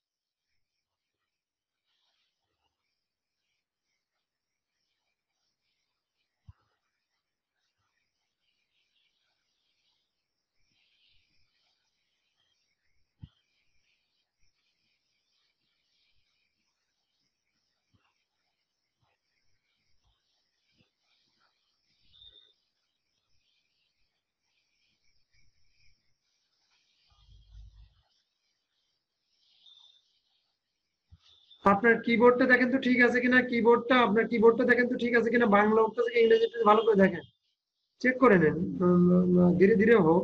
আপনার কিবোর্ডটা দেখেন তো ঠিক আছে কিনা, কিবোর্ডটা আপনার কিবোর্ডটা দেখেন তো ঠিক আছে কিনা, বাংলা হোক থেকে ইংরেজিটা ভালো করে দেখেন, চেক করে নেন, ধীরে ধীরে হোক।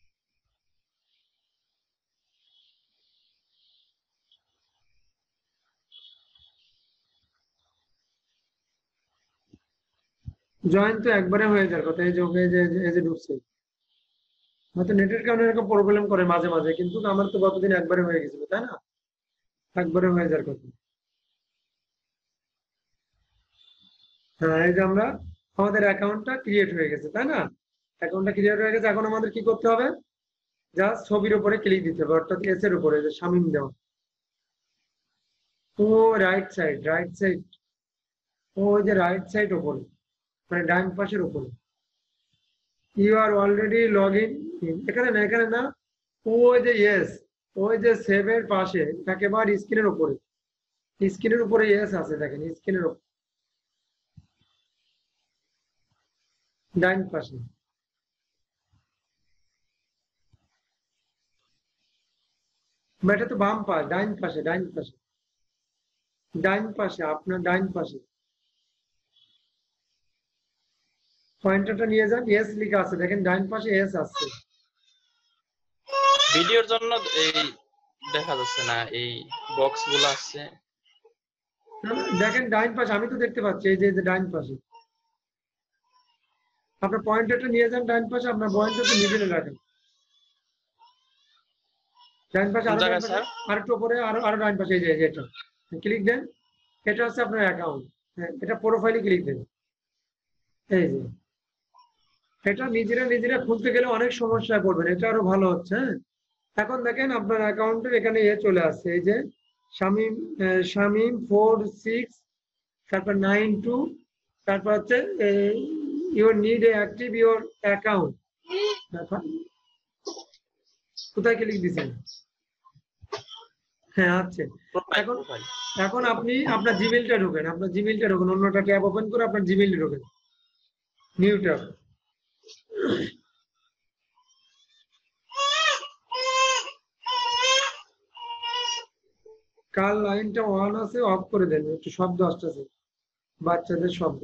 জয়েন তো একবারে হয়ে যাওয়ার কথা, এই যে এই যে ঢুকছে, হয়তো নেটের কারণে এরকম প্রবলেম করে মাঝে মাঝে, কিন্তু আমার তো গতদিন একবারে হয়ে গেছিল, তাই না? একবারে হয়ে যাওয়ার কথা। হ্যাঁ, এই যে আমরা আমাদের অ্যাকাউন্টটা ক্রিয়েট হয়ে গেছে, তাই না? অ্যাকাউন্টটা ক্রিয়েট হয়ে গেছে, এখন আমাদের কি করতে হবে? জাস্ট ছবির উপরে ক্লিক দিতে হবে, অর্থাৎ এস এর উপরে, যে শামিম দেওয়া, ও রাইট সাইড, রাইট সাইড, ও যে রাইট সাইড উপরে, মানে ডান পাশের উপরে, you are already log in, এখানে না, এখানে না, ও যে ইয়েস, ওই যে সেভের পাশে একেবারে স্ক্রিনের উপরে, স্ক্রিনের উপরে এস আছে দেখেন, স্ক্রিনের উপর ডাইন পাশে। এটা তো বাম পাশ, ডাইন পাশে, ডাইন পাশে, ডাইন পাশে, আপনার ডাইন পাশে পয়েন্টারটা নিয়ে যান, এস লেখা আছে দেখেন, ডাইন পাশে এস আছে। ভিডিওর জন্য এই দেখা যাচ্ছে না, এই বক্স গুলো আছে দেখেন ডাইন পাশে, আমি তো দেখতে পাচ্ছি এই যে ডাইন পাশে। আপনার পয়েন্টারটা নিয়ে যান ডাইন পাশে, আপনার পয়েন্টারটা মিডলে রাখেন ডাইন পাশে, আরো ডাইন পাশে, আরেকটু উপরে, আরো আরো ডাইন পাশে, এই যে এটা ক্লিক দেন, এটা হচ্ছে আপনার অ্যাকাউন্ট, এটা প্রোফাইলে ক্লিক দেন। এই যে এটা নিজেরা নিজেরা খুলতে গেলে অনেক সমস্যায় পড়বেন, এটা আরো ভালো হচ্ছে। হ্যাঁ, এখন দেখেন আপনার অ্যাকাউন্টের এখানে এ চলে আসছে, এই যে শামিম শামিম ফোর সিক্স, তারপর নাইন টু, তারপর হচ্ছে your need a active your account. কোথায় ক্লিক দিচ্ছেন? হ্যাঁ আছে। এখন এখন আপনি আপনার জিমেইলটা ঢোকেন, আপনার জিমেইলটা ঢোকেন, অন্যটা ট্যাব ওপেন করে আপনার জিমেইল ঢোকেন, নিউ ট্যাব। কাল লাইনটা অন আছে, অফ করে দেন, একটু শব্দ আসতেছে, বাচ্চাদের শব্দ।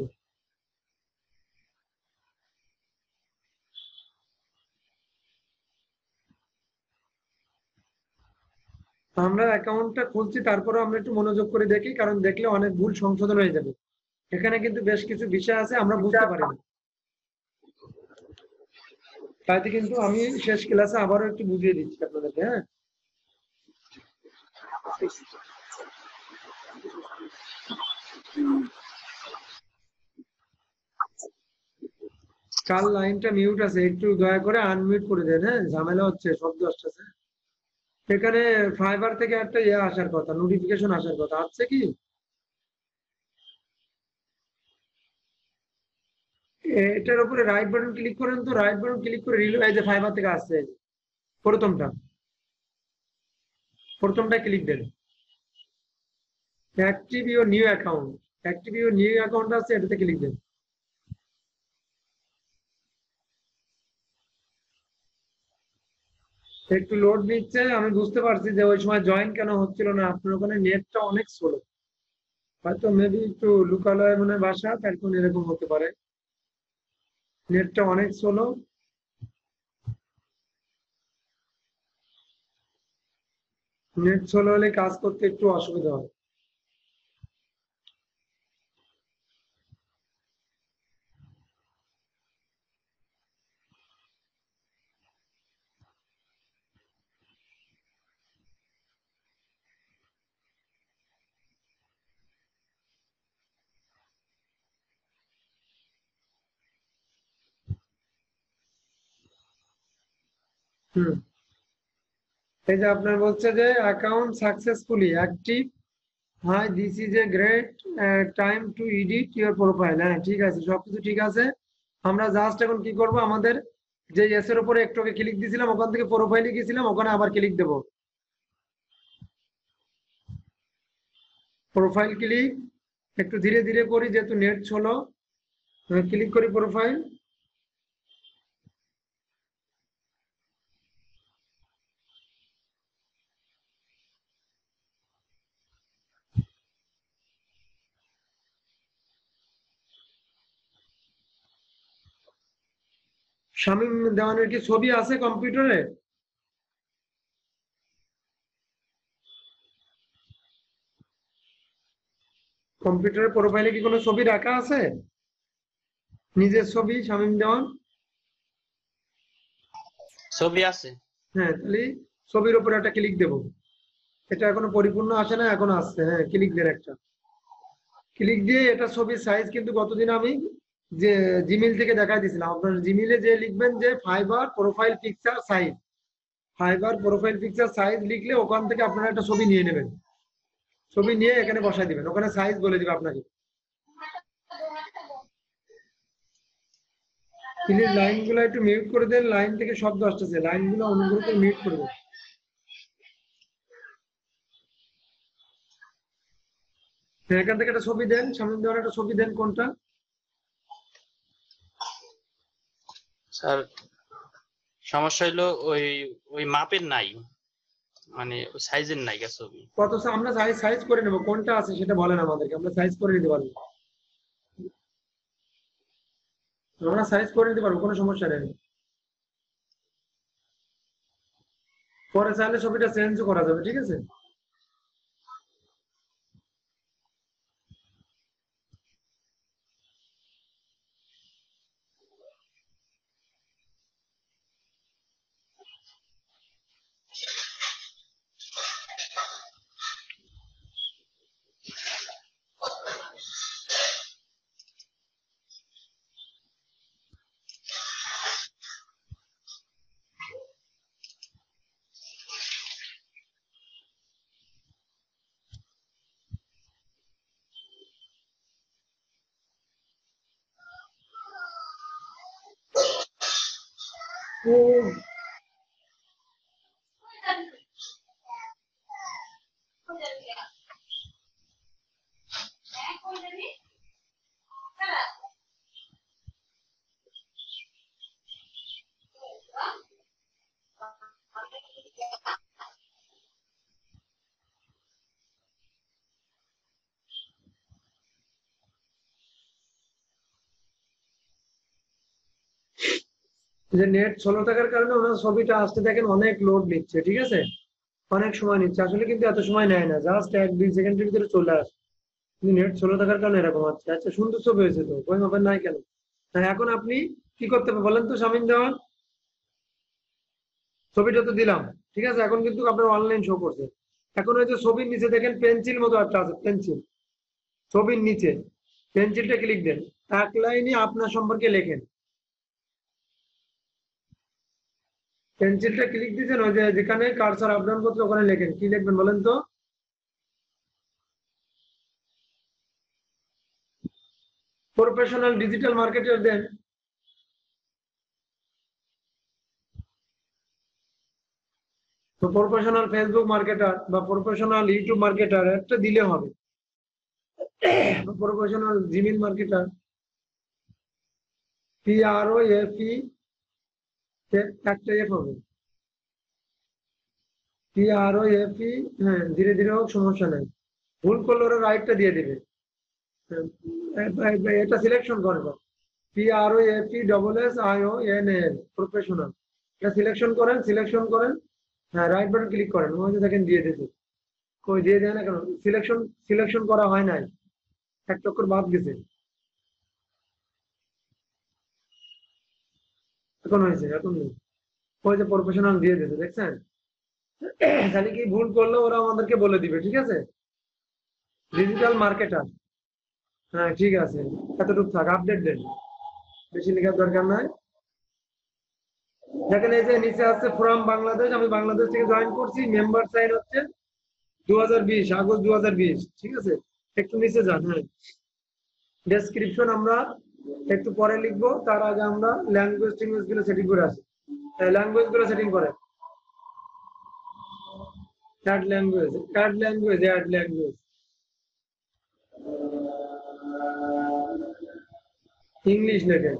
আমরা অ্যাকাউন্টটা খুলছি, তারপরে আমরা একটু মনোযোগ করে দেখি, কারণ দেখলে অনেক ভুল সংশোধন হয়ে যাবে। এখানে কিন্তু বেশ কিছু বিষয় আছে আমরা বুঝতে পারি না, তাইতে কিন্তু আমি শেষ ক্লাসে আবারও একটু বুঝিয়ে দিচ্ছি আপনাদেরকে। হ্যাঁ, কাল লাইনটা মিউট আছে, একটু দয়া করে আনমিউট করে দেন। হ্যাঁ, ঝামেলা হচ্ছে, শব্দ আসতেছে। এখানে ফাইবার থেকে একটা ইয়ে আসার কথা, নোটিফিকেশন আসার কথা, আসছে কি? এটার উপরে রাইট বাটন ক্লিক করেন তো, রাইট বাটন ক্লিক করে রিলো, এই যে ফাইবার থেকে আসছে প্রথমটা, প্রথমটা ক্লিক দেন, active your new account, active your new account আছে, এটাতে ক্লিক দেন। একটু লোড নিচ্ছে, আমি বুঝতে পারছি যে ওই সময় জয়েন কেন হচ্ছিল না, আপনার ওখানে নেটটা অনেক স্লো, হয়তো মেবি একটু লোকালয় মনে ভাষা, তার কোন এরকম হতে পারে, নেটটা অনেক স্লো। নেট স্লো হলে কাজ করতে একটু অসুবিধা হয়। হুম, এই যে আপনার বলছে যে account successfully active, hi this is a great time to edit your profile. হ্যাঁ ঠিক আছে, সবকিছু ঠিক আছে। আমরা জাস্ট এখন কি করব, আমাদের যে এস এর উপরে একটু ক্লিক দিয়েছিলাম, ওখান থেকে প্রোফাইলে গিয়েছিলাম, ওখানে আবার ক্লিক দেব, প্রোফাইল ক্লিক, একটু ধীরে ধীরে করি যেহেতু নেট ছিল, ক্লিক করি প্রোফাইল। শামীম দেওয়ানের কি ছবি আছে কম্পিউটারে? কম্পিউটারের প্রোফাইলে কি কোনো ছবি রাখা আছে, নিজের ছবি শামীম দেওয়ান? ছবি আছে। হ্যাঁ, তাহলে ছবির উপরে একটা ক্লিক দেব, এটা এখনো পরিপূর্ণ আসে না, এখন আসছে। হ্যাঁ, ক্লিক দেন, একটা ক্লিক দিয়ে এটা ছবির সাইজ কিন্তু গতদিন আমি যে জিমেইল থেকে দেখাই দিয়েছিলাম, আপনার জিমেইলে যে লিখবেন যে Fiverr profile picture size, Fiverr profile picture size লিখলে ওখান থেকে আপনারা একটা ছবি নিয়ে নেবেন, ছবি নিয়ে এখানে বসাই দিবেন, ওখানে সাইজ বলে দিবে আপনাকে। প্লিজ লাইনগুলো একটু মিউট করে দেন, লাইন থেকে শব্দ আসতেছে, লাইনগুলো অনুগ্রহ করে মিউট করে দেন। এখান থেকে একটা ছবি দেন, সামনে দেওয়ার একটা ছবি দেন কোনটা? স্যার সমস্যা হলো ওই ওই মাপের নাই, মানে ওই সাইজের নাই গা ছবি। কত আমরা সাইজ সাইজ করে নেব, কোনটা আছে সেটা বলেন আমাদেরকে, আমরা সাইজ করে নিতে পারবো। আমরা সাইজ করে নিতে পারবো, কোনো সমস্যা নেই। পরে চাইলে ছবিটা চেঞ্জও করা যাবে, ঠিক আছে? ও যে নেট স্লো থাকার কারণে ওনার ছবিটা আসতে দেখেন অনেক লোড নিচ্ছে, ঠিক আছে? অনেক সময় নিচ্ছে, আসলে কিন্তু এত সময় নেয় না, জাস্ট এক দুই সেকেন্ডের ভিতরে চলে আসে। কিন্তু নেট স্লো থাকার কারণে এরকম হচ্ছে। আচ্ছা, সুন্দর ছবি হয়েছে তো, কই হবে নাই কেন? হ্যাঁ, এখন আপনি কি করতে হবে বলেন তো শামিন দেওয়ান? ছবিটা তো দিলাম, ঠিক আছে? এখন কিন্তু আপনার অনলাইন শো করছে। এখন ওই যে ছবির নিচে দেখেন পেন্সিল মতো একটা আছে, পেন্সিল, ছবির নিচে পেন্সিলটা ক্লিক দেন, এক লাইনে আপনার সম্পর্কে লেখেন। পেন্সিলটা ক্লিক দিয়েছেন, ওই যে যেখানে কার্সার আপ ডাউন করছে ওখানে লেখেন, কি লিখবেন বলেন তো? প্রফেশনাল ডিজিটাল মার্কেটার দেন। তো প্রফেশনাল ফেসবুক মার্কেটার বা প্রফেশনাল ইউটিউব মার্কেটার একটা দিলে হবে, professional Gmail marketer, P R O F E একটা এফ হবে, পি আর ও এফ ই। হ্যাঁ, ধীরে ধীরে হোক, সমস্যা নেই, ভুল করলে ওরা রাইটটা দিয়ে দেবে। এটা সিলেকশন করবো, P R O F E double S I O N L, professional. এটা সিলেকশন করেন, সিলেকশন করেন, হ্যাঁ রাইট বাটন ক্লিক করেন, ওই যে দেখেন দিয়ে দিয়েছে। কই দিয়ে দেয় না কেন? সিলেকশন সিলেকশন করা হয় নাই, এক চক্কর বাদ গেছে, এখন হয়েছে, এখন নেই। ওই যে প্রফেশনাল দিয়ে দিয়েছে, দেখছেন? খালি কি ভুল করলে ওরা আমাদেরকে বলে দিবে, ঠিক আছে? ডিজিটাল মার্কেটার, হ্যাঁ ঠিক আছে, এতটুকু থাক, আপডেট দেন, বেশি লেখার দরকার নাই। দেখেন এই যে নিচে আছে ফ্রম বাংলাদেশ, আমি বাংলাদেশ থেকে জয়েন করছি, মেম্বার সাইন হচ্ছে দু হাজার বিশ আগস্ট দু হাজার বিশ, ঠিক আছে? একটু নিচে যান। হ্যাঁ, ডেসক্রিপশন আমরা একটু পরে লিখবো, তার আগে আমরা ল্যাঙ্গুয়েজ টিঙ্গুয়েজ গুলো সেটিং করে আসি। ল্যাঙ্গুয়েজ গুলো সেটিং করে, add language, add language, add language, English লেখেন,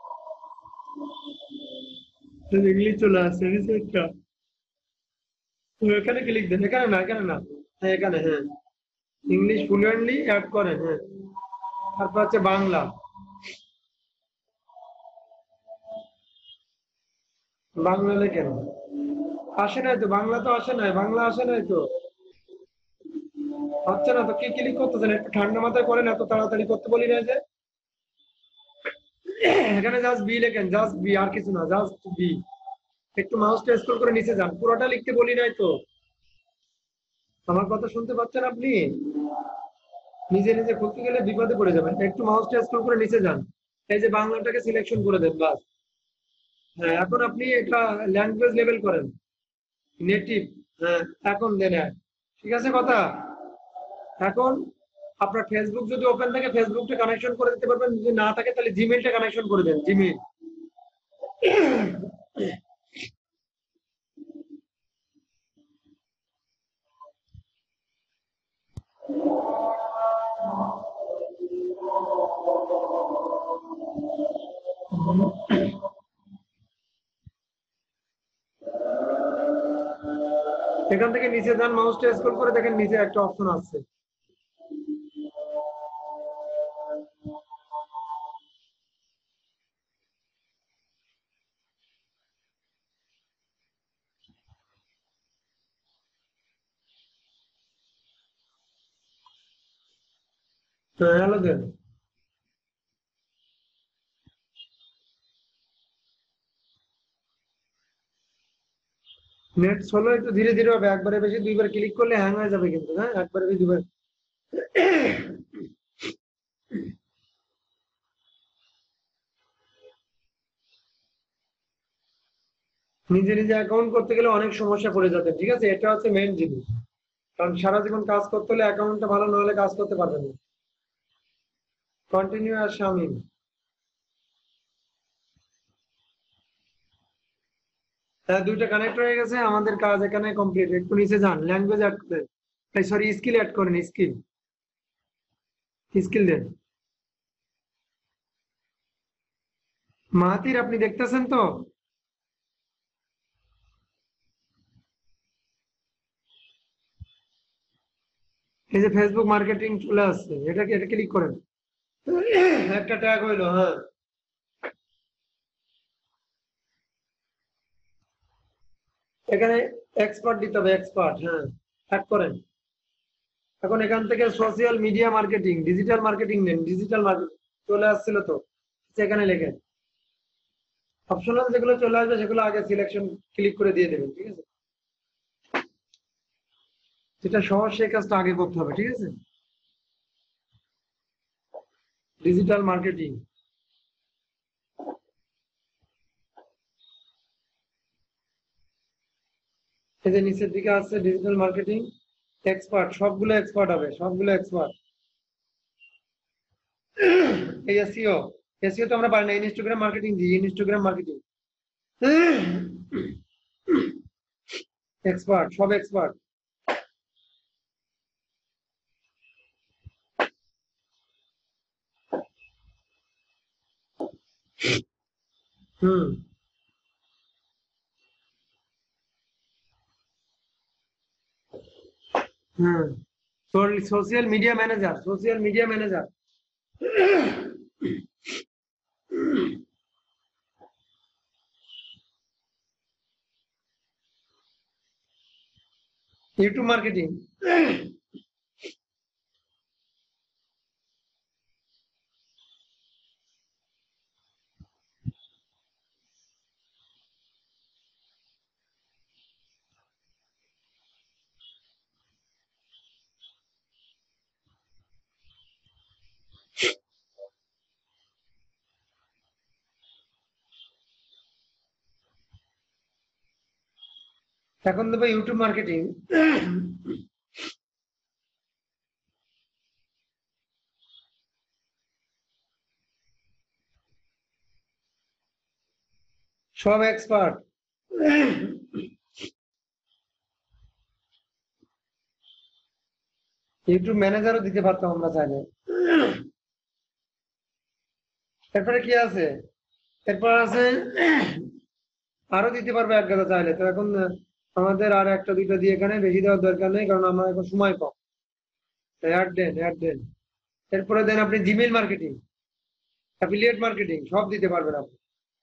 ইংলিশ চলে আসছে রিসেটটা, এখানে ক্লিক দেন, এখানে না, এখানে না, হ্যাঁ এখানে, হ্যাঁ ইংলিশ ফ্লুয়েন্টলি অ্যাড করেন, হ্যাঁ তারপর হচ্ছে বাংলা, বাংলা লেখেন, আসে নাই তো, বাংলা তো আসে নাই, বাংলা আসে নাই তো, হচ্ছে না তো, কি ক্লিক করতেছেন? একটু ঠান্ডা মাথায় করেন, এত তাড়াতাড়ি করতে বলি না যে। এখানে জাস্ট বি লেখেন, জাস্ট বি, আর কিছু না, জাস্ট বি। একটু মাউসটা স্ক্রল করে নিচে যান, পুরোটা লিখতে বলি নাই তো। আমার কথা শুনতে পাচ্ছেন আপনি? নিজে নিজে খুলতে গেলে বিপদে পড়ে যাবেন, একটু মাউসটা স্ক্রল করে নিচে যান, এই যে বাংলাটাকে সিলেকশন করে দেন, বাস। হ্যাঁ, এখন আপনি এটা ল্যাঙ্গুয়েজ লেভেল করেন, নেটিভ, হ্যাঁ এখন দেন, ঠিক আছে কথা? এখন আপনার ফেসবুক যদি ওপেন থাকে, ফেসবুকটা কানেকশন করে দিতে পারবেন, যদি না থাকে তাহলে জিমেইলটা কানেকশন করে দেন, জিমেইল। এখান থেকে নিচে যান, মাউসটা স্ক্রল করে দেখেন নিচে একটা অপশন আছে, তো হ্যালো দেন। নেট স্লো একটু ধীরে ধীরে হবে, একবারে বেশি দুইবার ক্লিক করলে হ্যাং হয়ে যাবে কিন্তু, হ্যাঁ একবারে বেশি দুইবার। নিজে নিজে অ্যাকাউন্ট করতে গেলে অনেক সমস্যা পড়ে যাবে, ঠিক আছে, এটা হচ্ছে মেইন জিনিস, কারণ সারা জীবন কাজ করতে হলে অ্যাকাউন্টটা ভালো না হলে কাজ করতে পারবেন না। কন্টিনিউ আর শামিল, হ্যাঁ দুইটা কানেক্ট হয়ে গেছে, আমাদের কাজ এখানে কমপ্লিট। একটু নিচে যান, ল্যাঙ্গুয়েজ অ্যাড করেন, সরি স্কিল অ্যাড করেন, স্কিল স্কিল দেন। মাহাতির আপনি দেখতেছেন তো? এই যে ফেসবুক মার্কেটিং চলে আসছে, এটা কি, এটা ক্লিক করেন, একটা ট্যাগ হইলো, হ্যাঁ এখানে এক্সপার্ট দিতে হবে, এক্সপার্ট, হ্যাঁ অ্যাড করেন। এখন এখান থেকে social media marketing, digital marketing নেন, ডিজিটাল মার্কেটিং চলে আসছিল তো, সেখানে লেখেন অপশনাল যেগুলো চলে আসবে সেগুলো আগে সিলেকশন ক্লিক করে দিয়ে দেবেন, ঠিক আছে, যেটা সহজ সেই কাজটা আগে করতে হবে, ঠিক আছে। ডিজিটাল মার্কেটিং, এই যে নিচের দিকে আছে ডিজিটাল মার্কেটিং এক্সপার্ট, সবগুলো এক্সপার্ট হবে, সবগুলো এক্সপার্ট। এই এসইও, এসইও তো আমরা পারি না, ইনস্টাগ্রাম মার্কেটিং দিই, ইনস্টাগ্রাম মার্কেটিং এক্সপার্ট, সব expert. Hmm hmm social media manager, social media manager, YouTube marketing, এখন দেবো ইউটিউব মার্কেটিং। সব এক্সপার্ট, ইউটিউব ম্যানেজারও দিতে পারতাম আমরা চাইলে। এরপরে কি আছে, এরপর আছে আরো দিতে পারবে এক গাদা চাইলে, তো এখন আমাদের আর একটা দুইটা দিয়ে এখানে বেশি দেওয়ার দরকার নেই, কারণ আমার এখন সময় কম। অ্যাড দেন, অ্যাড দেন, এরপরে দেন আপনি জিমেইল মার্কেটিং, অ্যাফিলিয়েট মার্কেটিং, সব দিতে পারবেন আপনি।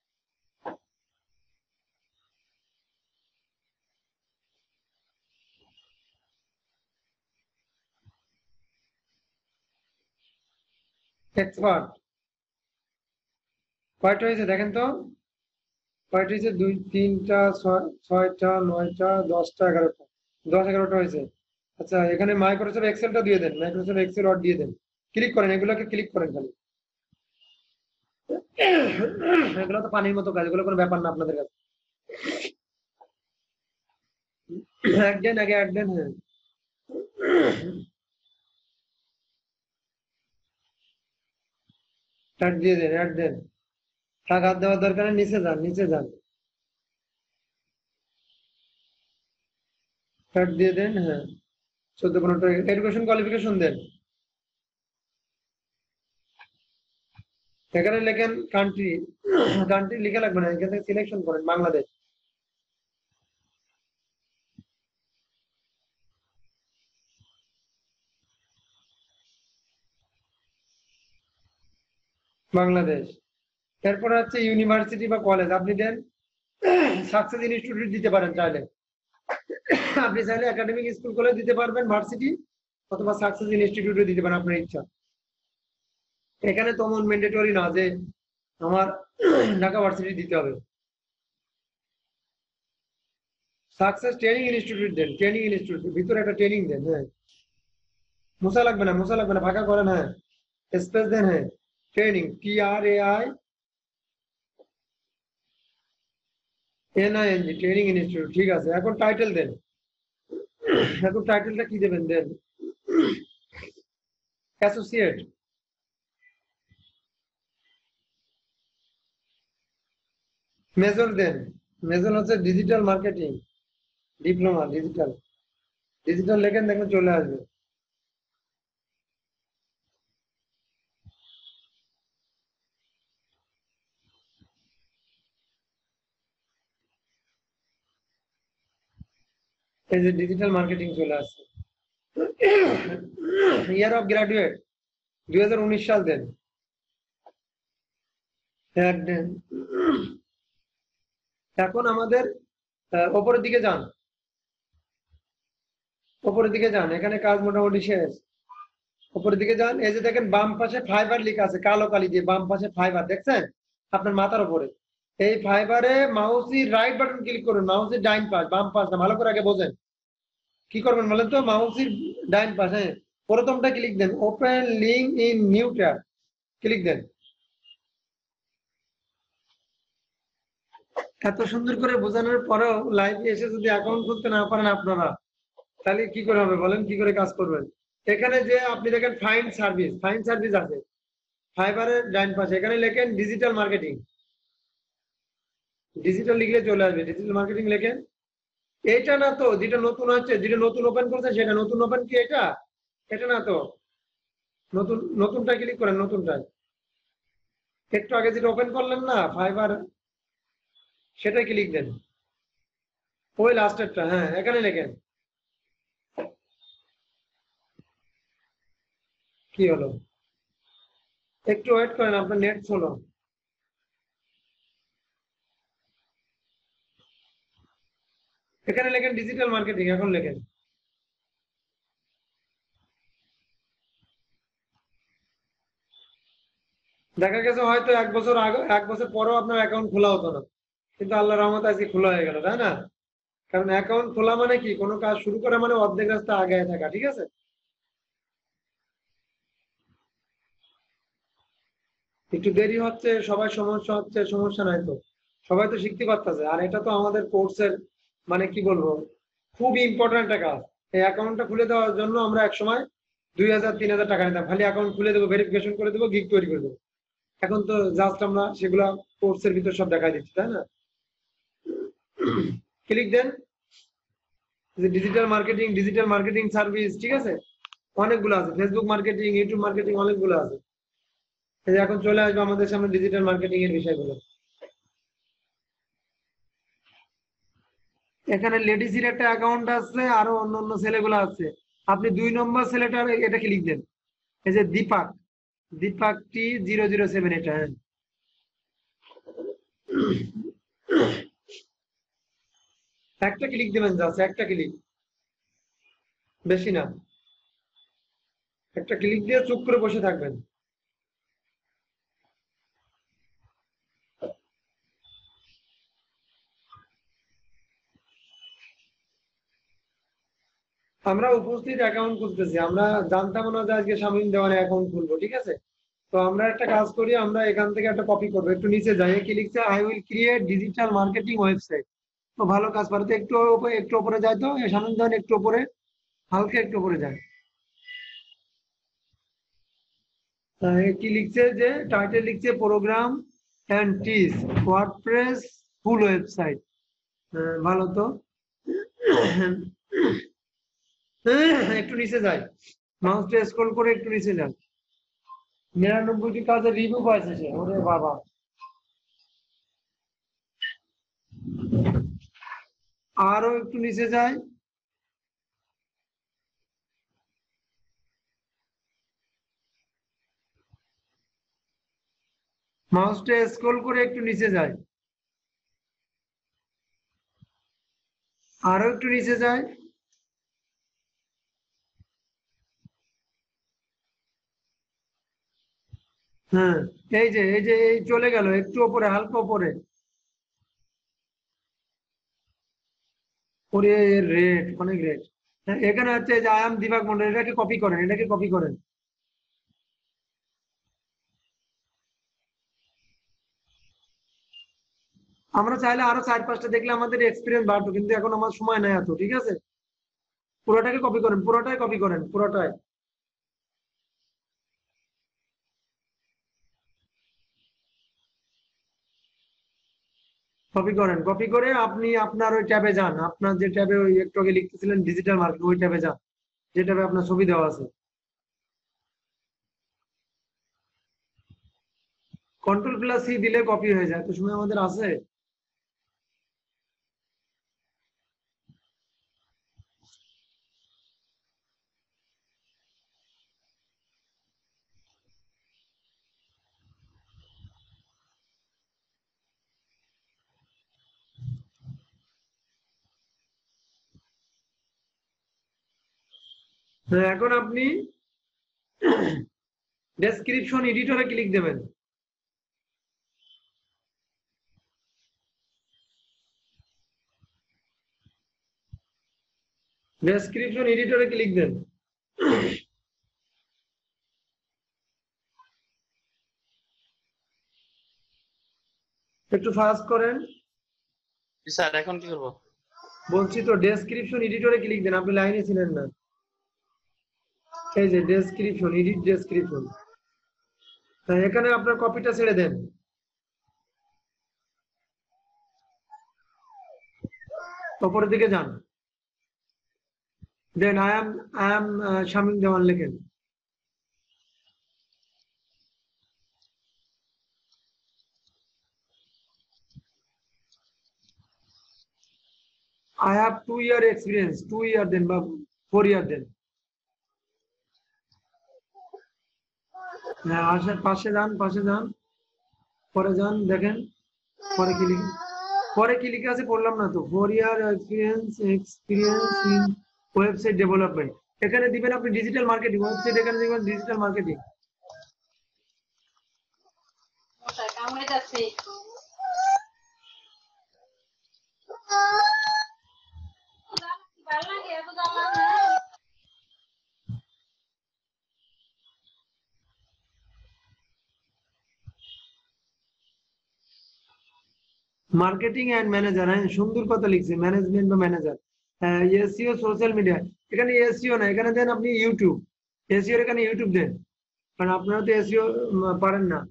এক্সপার্ট কয়টা হয়েছে দেখেন তো, কয়টা হয়েছে, দুই তিনটা ছয়টা নয়টা দশটা এগারোটা, দশ এগারোটা হয়েছে। আচ্ছা এখানে মাইক্রোসফট এক্সেলটা দিয়ে দেন, মাইক্রোসফট এক্সেল ওয়ার্ড দিয়ে দেন, ক্লিক করেন, এগুলোকে ক্লিক করেন খালি, এগুলো তো পানির মতো কাজ, এগুলো কোনো ব্যাপার না আপনাদের কাছে। এক দেন আগে, এক দেন, হ্যাঁ অ্যাড দিয়ে দেন, অ্যাড দেন, টাকা দেওয়ার দরকার নেই, নিচে যান, নিচে যান, অ্যাড দিয়ে দেন, হ্যাঁ চোদ্দ পনেরো টাকা। এডুকেশন কোয়ালিফিকেশন দেন, এখানে লেখেন কান্ট্রি, কান্ট্রি লিখে লাগবে না, এখান থেকে সিলেকশন করেন বাংলাদেশ, বাংলাদেশ। এরপর হচ্ছে ইউনিভার্সিটি বা কলেজ, আপনি দেন সাকসেস ইনস্টিটিউট দিতে পারেন চাইলে, আপনি চাইলে একাডেমিক স্কুল কলেজ দিতে পারবেন, ভার্সিটি, অথবা সাকসেস ইনস্টিটিউটে দিতে পারেন আপনার ইচ্ছা। এখানে তেমন ম্যান্ডেটরি না যে আমার ঢাকা ভার্সিটি দিতে হবে। সাকসেস ট্রেনিং ইনস্টিটিউট দেন, ট্রেনিং ইনস্টিটিউট ভিতরে একটা ট্রেনিং দেন। হ্যাঁ, মুসা লাগবে না, মুসা লাগবে না, ফাঁকা করেন। হ্যাঁ, স্পেস দেন। হ্যাঁ, training, T R A I N I N G, training institute. ঠিক আছে, এখন টাইটেল দেন। এখন টাইটেলটা কি দেবেন? দেন অ্যাসোসিয়েট। মেজর দেন, মেজর হচ্ছে digital marketing, diploma digital. Digital লেখেন, দেখেন চলে আসবে। এই যে ডিজিটাল মার্কেটিং চলে আসছে। ইয়ার অফ গ্রাজুয়েট দুই হাজার উনিশ সাল দেন। দেন এখন আমাদের উপরের দিকে যান, উপরের দিকে যান, এখানে কাজ মোটামুটি শেষ। উপরের দিকে যান, এই যে দেখেন বাম পাশে ফাইবার লেখা আছে কালো কালি দিয়ে, বাম পাশে ফাইবার দেখছেন আপনার মাথার উপরে। এই ফাইবারে মাউসের রাইট বাটন ক্লিক করুন, মাউসের ডাইন পাশ, বাম পাশ না, ভালো করে আগে বোঝেন কি করবেন বলেন তো। মাউসের ডাইন পাশে প্রথমটা ক্লিক দেন, open link in new tab, click দেন। এত সুন্দর করে বোঝানোর পরেও লাইভে এসে যদি অ্যাকাউন্ট খুলতে না পারেন আপনারা, তাহলে কি করে হবে বলেন, কি করে কাজ করবেন? এখানে যে আপনি দেখেন ফাইন্ড সার্ভিস, ফাইন্ড সার্ভিস আছে ফাইবারের ডাইন পাশে, এখানে লেখেন ডিজিটাল মার্কেটিং। ডিজিটাল লিখলে চলে আসবে, ডিজিটাল মার্কেটিং লেখেন। এটা না তো যেটা নতুন হচ্ছে, যেটা নতুন ওপেন করছে সেটা নতুন ওপেন কি এটা? এটা না তো, নতুন নতুনটা ক্লিক করেন, নতুনটায়। একটু আগে যেটা ওপেন করলেন না ফাইবার, সেটাই ক্লিক দেন, ওই লাস্টেরটা। হ্যাঁ, এখানে লেখেন। কি হলো? একটু ওয়েট করেন, আপনার নেট স্লো। এখানে লেখেন ডিজিটাল মার্কেটিং, এখন লেখেন। দেখা গেছে হয়তো এক বছর আগে, এক বছর পরেও আপনার অ্যাকাউন্ট খোলা হতো না, কিন্তু আল্লাহ রহমতে আজকে খোলা হয়ে গেল, তাই না? কারণ অ্যাকাউন্ট খোলা মানে কি, কোনো কাজ শুরু করা মানে অর্ধেক রাস্তা আগে থাকা। ঠিক আছে, একটু দেরি হচ্ছে, সবাই সমস্যা হচ্ছে, সমস্যা নাই তো, সবাই তো শিখতে পারতেছে। আর এটা তো আমাদের কোর্সের মানে কি বলবো, খুব ইম্পর্টেন্ট একটা কাজ। এই অ্যাকাউন্টটা খুলে দেওয়ার জন্য আমরা এক সময় দুই হাজার তিন হাজার টাকা নিতাম, খালি অ্যাকাউন্ট খুলে দেবো, ভেরিফিকেশন করে দেবো, গিগ তৈরি করে দেবো। এখন তো জাস্ট আমরা সেগুলা কোর্সের ভিতর সব দেখাই দিচ্ছি, তাই না? ক্লিক দেন digital marketing, digital marketing service. ঠিক আছে, অনেকগুলো আছে, ফেসবুক মার্কেটিং, ইউটিউব মার্কেটিং, অনেকগুলো আছে। এখন চলে আসবে আমাদের সামনে ডিজিটাল মার্কেটিং এর বিষয়গুলো। এখানে লেডিসের একটা অ্যাকাউন্ট আছে, আরো অন্য অন্য ছেলেগুলো আছে। আপনি দুই নম্বর ছেলেটার এটা ক্লিক দেন, এই যে Deepak, Deepak T zero zero seven, এটা। হ্যাঁ, একটা ক্লিক দেবেন, জাস্ট একটা ক্লিক, বেশি না। একটা ক্লিক দিয়ে চুপ করে বসে থাকবেন। আমরা উপস্থিত অ্যাকাউন্ট খুলতেছি, আমরা জানতাম না যে আজকে শামীম দেওয়ানে অ্যাকাউন্ট খুলবো। ঠিক আছে, তো আমরা একটা কাজ করি, আমরা এখান থেকে একটা কপি করবো, একটু নিচে যাই, কি লিখছে, I will create digital marketing website. তো ভালো কাজ পারে তো, একটু একটু উপরে যায় তো, শামীম দেওয়ান একটু উপরে, হালকা একটু উপরে যায়। কি লিখছে যে টাইটেল লিখছে প্রোগ্রাম এন্ড টিজ ওয়ার্ডপ্রেস ফুল ওয়েবসাইট। ভালো তো, একটু নিচে যায়, মাউসটা স্ক্রল করে একটু নিচে যান। নিরানব্বইটি কাজের রিভিউ পাইছে সে, ওরে বাবা। আরো একটু নিচে যায়, মাউসটা স্ক্রল করে একটু নিচে যায়, আরো একটু নিচে যায়, হ্যাঁ এই যে এই যে এই চলে গেল একটু উপরে, হালকা উপরে। ওরে রেট, অনেক রেট। এখানে হচ্ছে যে আই এম দিবাক মন্ডল, এটাকে কপি করেন, এটাকে কপি করেন। আমরা চাইলে আরো চার পাঁচটা দেখলে আমাদের এক্সপিরিয়েন্স বাড়তো, কিন্তু এখন আমার সময় নাই এত, ঠিক আছে? পুরোটাকে কপি করেন, পুরোটাই কপি করেন, পুরোটাই। কপি করেন, কপি করে আপনি আপনার ওই ট্যাবে যান, আপনার যে ট্যাবে ওই একটু আগে লিখতেছিলেন ডিজিটাল মার্কেট, ওই ট্যাবে যান, যে ট্যাবে আপনার ছবি দেওয়া আছে। কন্ট্রোল প্লাস সি দিলে কপি হয়ে যায়, তো সময় আমাদের আছে। এখন আপনি ডেসক্রিপশন এডিটরে ক্লিক দেবেন। ডেসক্রিপশন এডিটরে ক্লিক দেন। একটু ফাস্ট করেন। স্যার এখন কি করব? বলছি তো ডেসক্রিপশন এডিটরে ক্লিক দেন, আপনি লাইনে ছিলেন না। এই যে ডেসক্রিপশন, এডিট ডেসক্রিপশন, এখানে আপনার কপিটা ছেড়ে দেন। উপরের দিকে যান, দেন I am I am Shamim Dewan লেখেন। I have two year experience, two year দেন বা four year দেন। হ্যাঁ আসেন, পাশে যান, পাশে যান, পরে যান, দেখেন পরে কি লিখে, পরে কি লিখে আছে পড়লাম না তো। Four year experience, experience in website development, এখানে দিবেন আপনি ডিজিটাল মার্কেটিং, ওয়েবসাইট এখানে দিবেন digital marketing. Marketing and manager, হ্যাঁ সুন্দর কথা লিখছে, ম্যানেজমেন্ট বা ম্যানেজার। এসইও সোশ্যাল মিডিয়া, এখানে এসইও না, এখানে দেন আপনি ইউটিউব। এসইও এখানে ইউটিউব দেন, কারণ আপনারা তো এসইও পারেন না।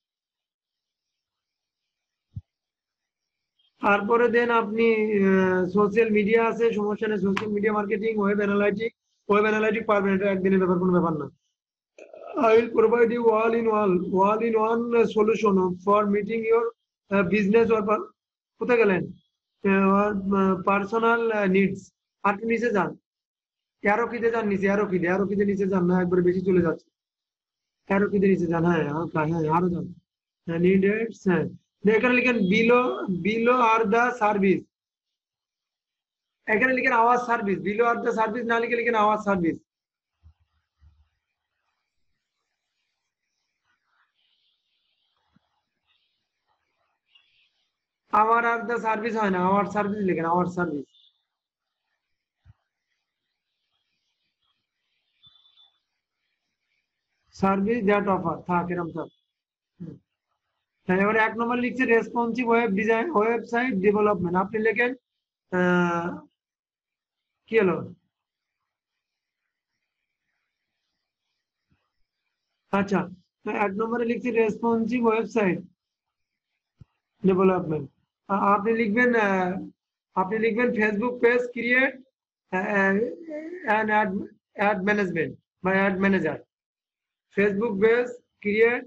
তারপরে দেন আপনি সোশ্যাল মিডিয়া আছে, সমস্যা নেই, social media marketing, web analytic. Web analytic পারবেন, এটা একদিনের ব্যাপার, কোনো ব্যাপার না। I will provide you all in all, all in one uh, solution for meeting your uh, business or per- কোথায় গেলেন পার্সোনাল নিডস। আর কি নিচে যান, অ্যারো কিতে যান, নিচে অ্যারো কিতে, অ্যারো কিতে নিচে যান না, একবারে বেশি চলে যাচ্ছে। অ্যারো কিতে নিচে যান, হ্যাঁ হালকা, হ্যাঁ আরো যান, হ্যাঁ নিডেডস, হ্যাঁ এখানে লিখেন below, below are the service, এখানে লিখেন our service, below are the service না লিখে লিখেন our service. Our are the service হয় না, আওয়ার সার্ভিস লিখেন, our service. Service that offer, থাক এরকম থাক। হ্যাঁ এবারে এক নম্বর লিখছে responsive web design, website development, আপনি লেখেন কি হলো, আচ্ছা এক নম্বরে লিখছি রেসপন্সিভ ওয়েবসাইট ডেভেলপমেন্ট। আপনি লিখবেন আপনি লিখবেন Facebook page create and ad ad management বা ad manager. Facebook page create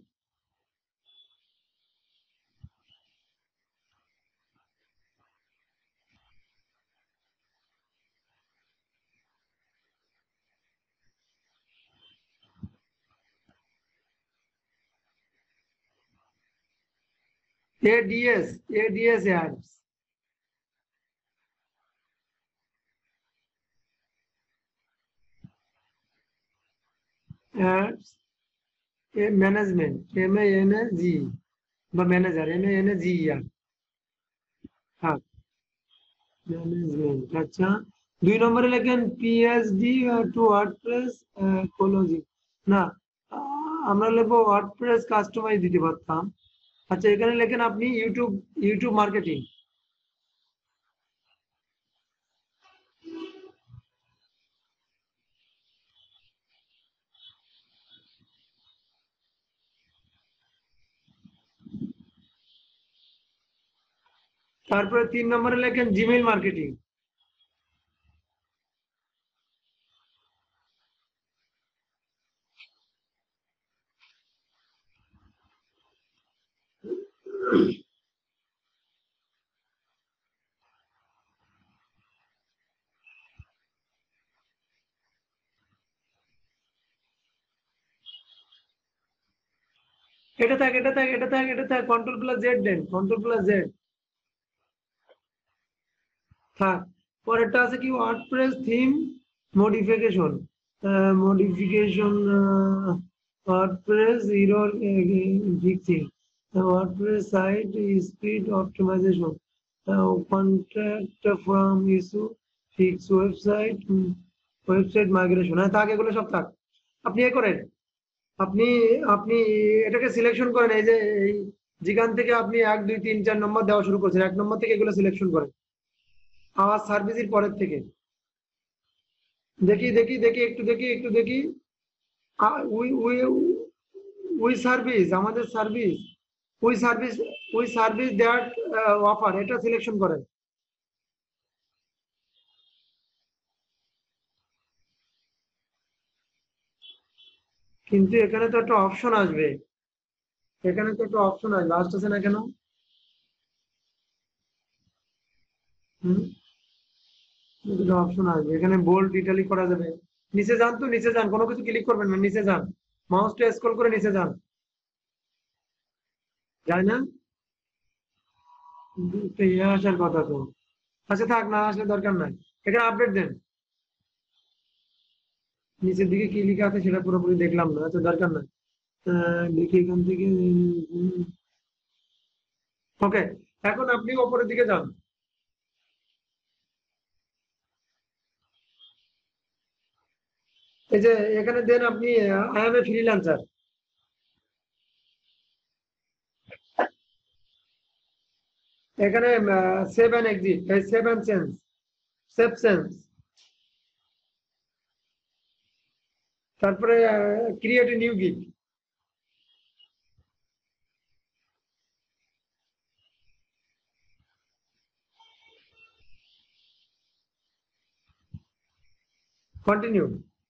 ads ads ads ads management M A N A G বা manager M A N A G R হ্যাঁ management আচ্ছা দুই নম্বরে লেখেন পিএইচডি টু ওয়ার্ডপ্রেস কোলজি না আমরা লিখবো ওয়ার্ডপ্রেস কাস্টমাইজ দিতে পারতাম আচ্ছা এখানে লেখেন আপনি ইউটিউব ইউটিউব মার্কেটিং তারপরে তিন নম্বরে লেখেন জিমেইল মার্কেটিং এটা থাক এটা থাক এটা থাক এটা থাক কন্ট্রোল প্লাস জেড দেন কন্ট্রোল প্লাস জেড থাক পরেরটা আছে কি WordPress theme modification modification WordPress error fixing WordPress site speed optimisation contact form issue fix website website migration হ্যাঁ থাক এগুলো সব থাক আপনি এ করেন আপনি আপনি এটাকে সিলেকশন করেন এই যে এই যেখান থেকে আপনি এক দুই তিন চার নম্বর দেওয়া শুরু করছেন এক নম্বর থেকে এগুলো সিলেকশন করেন আওয়াজ সার্ভিসের পরের থেকে দেখি দেখি দেখি একটু দেখি একটু দেখি উই উই উই সার্ভিস আমাদের service we service we service that offer এটা সিলেকশন করেন কিন্তু এখানে তো একটা অপশন আসবে এখানে তো একটা অপশন আসবে আসতেছে না কেন হুম অপশন আসবে এখানে বোল্ড ইটালিক করা যাবে নিচে যান তো নিচে যান কোনো কিছু ক্লিক করবেন না নিচে যান মাউসটা স্ক্রল করে নিচে যান যায় না ইয়ে আসার কথা তো আচ্ছা থাক না আসলে দরকার নাই এখানে আপডেট দেন নিচের দিকে কি লেখা আছে সেটা পুরোপুরি দেখলাম না আচ্ছা দরকার নাই দেখি এখান থেকে ওকে এখন আপনি উপরের দিকে যান এই যে এখানে দেন আপনি আই এম এ ফ্রিল্যান্সার এখানে save and exit save and change save change তারপরে create a new gig continue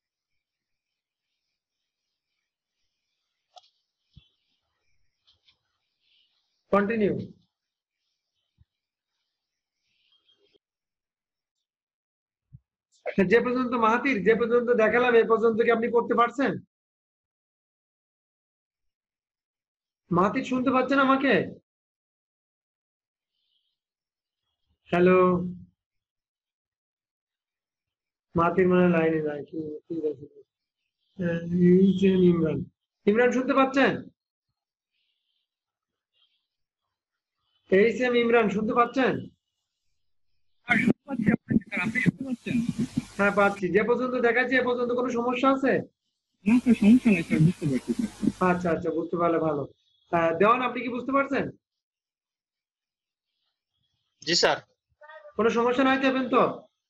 continue যে পর্যন্ত মাহাতির যে পর্যন্ত দেখালাম এ পর্যন্ত কি আপনি করতে পারছেন মাহাতির শুনতে পাচ্ছেন আমাকে হ্যালো মাহাতির মানে লাইনে নাই কি ঠিক আছে ইমরান ইমরান শুনতে পাচ্ছেন এই সেম ইমরান শুনতে পাচ্ছেন হ্যাঁ পাচ্ছি যে পর্যন্ত দেখাচ্ছি এ পর্যন্ত কোনো সমস্যা আছে না স্যার সমস্যা নাই স্যার বুঝতে পারছি স্যার আচ্ছা আচ্ছা বুঝতে পারলে ভালো দেওয়ান আপনি কি বুঝতে পারছেন জি স্যার কোনো সমস্যা নাই দেবেন তো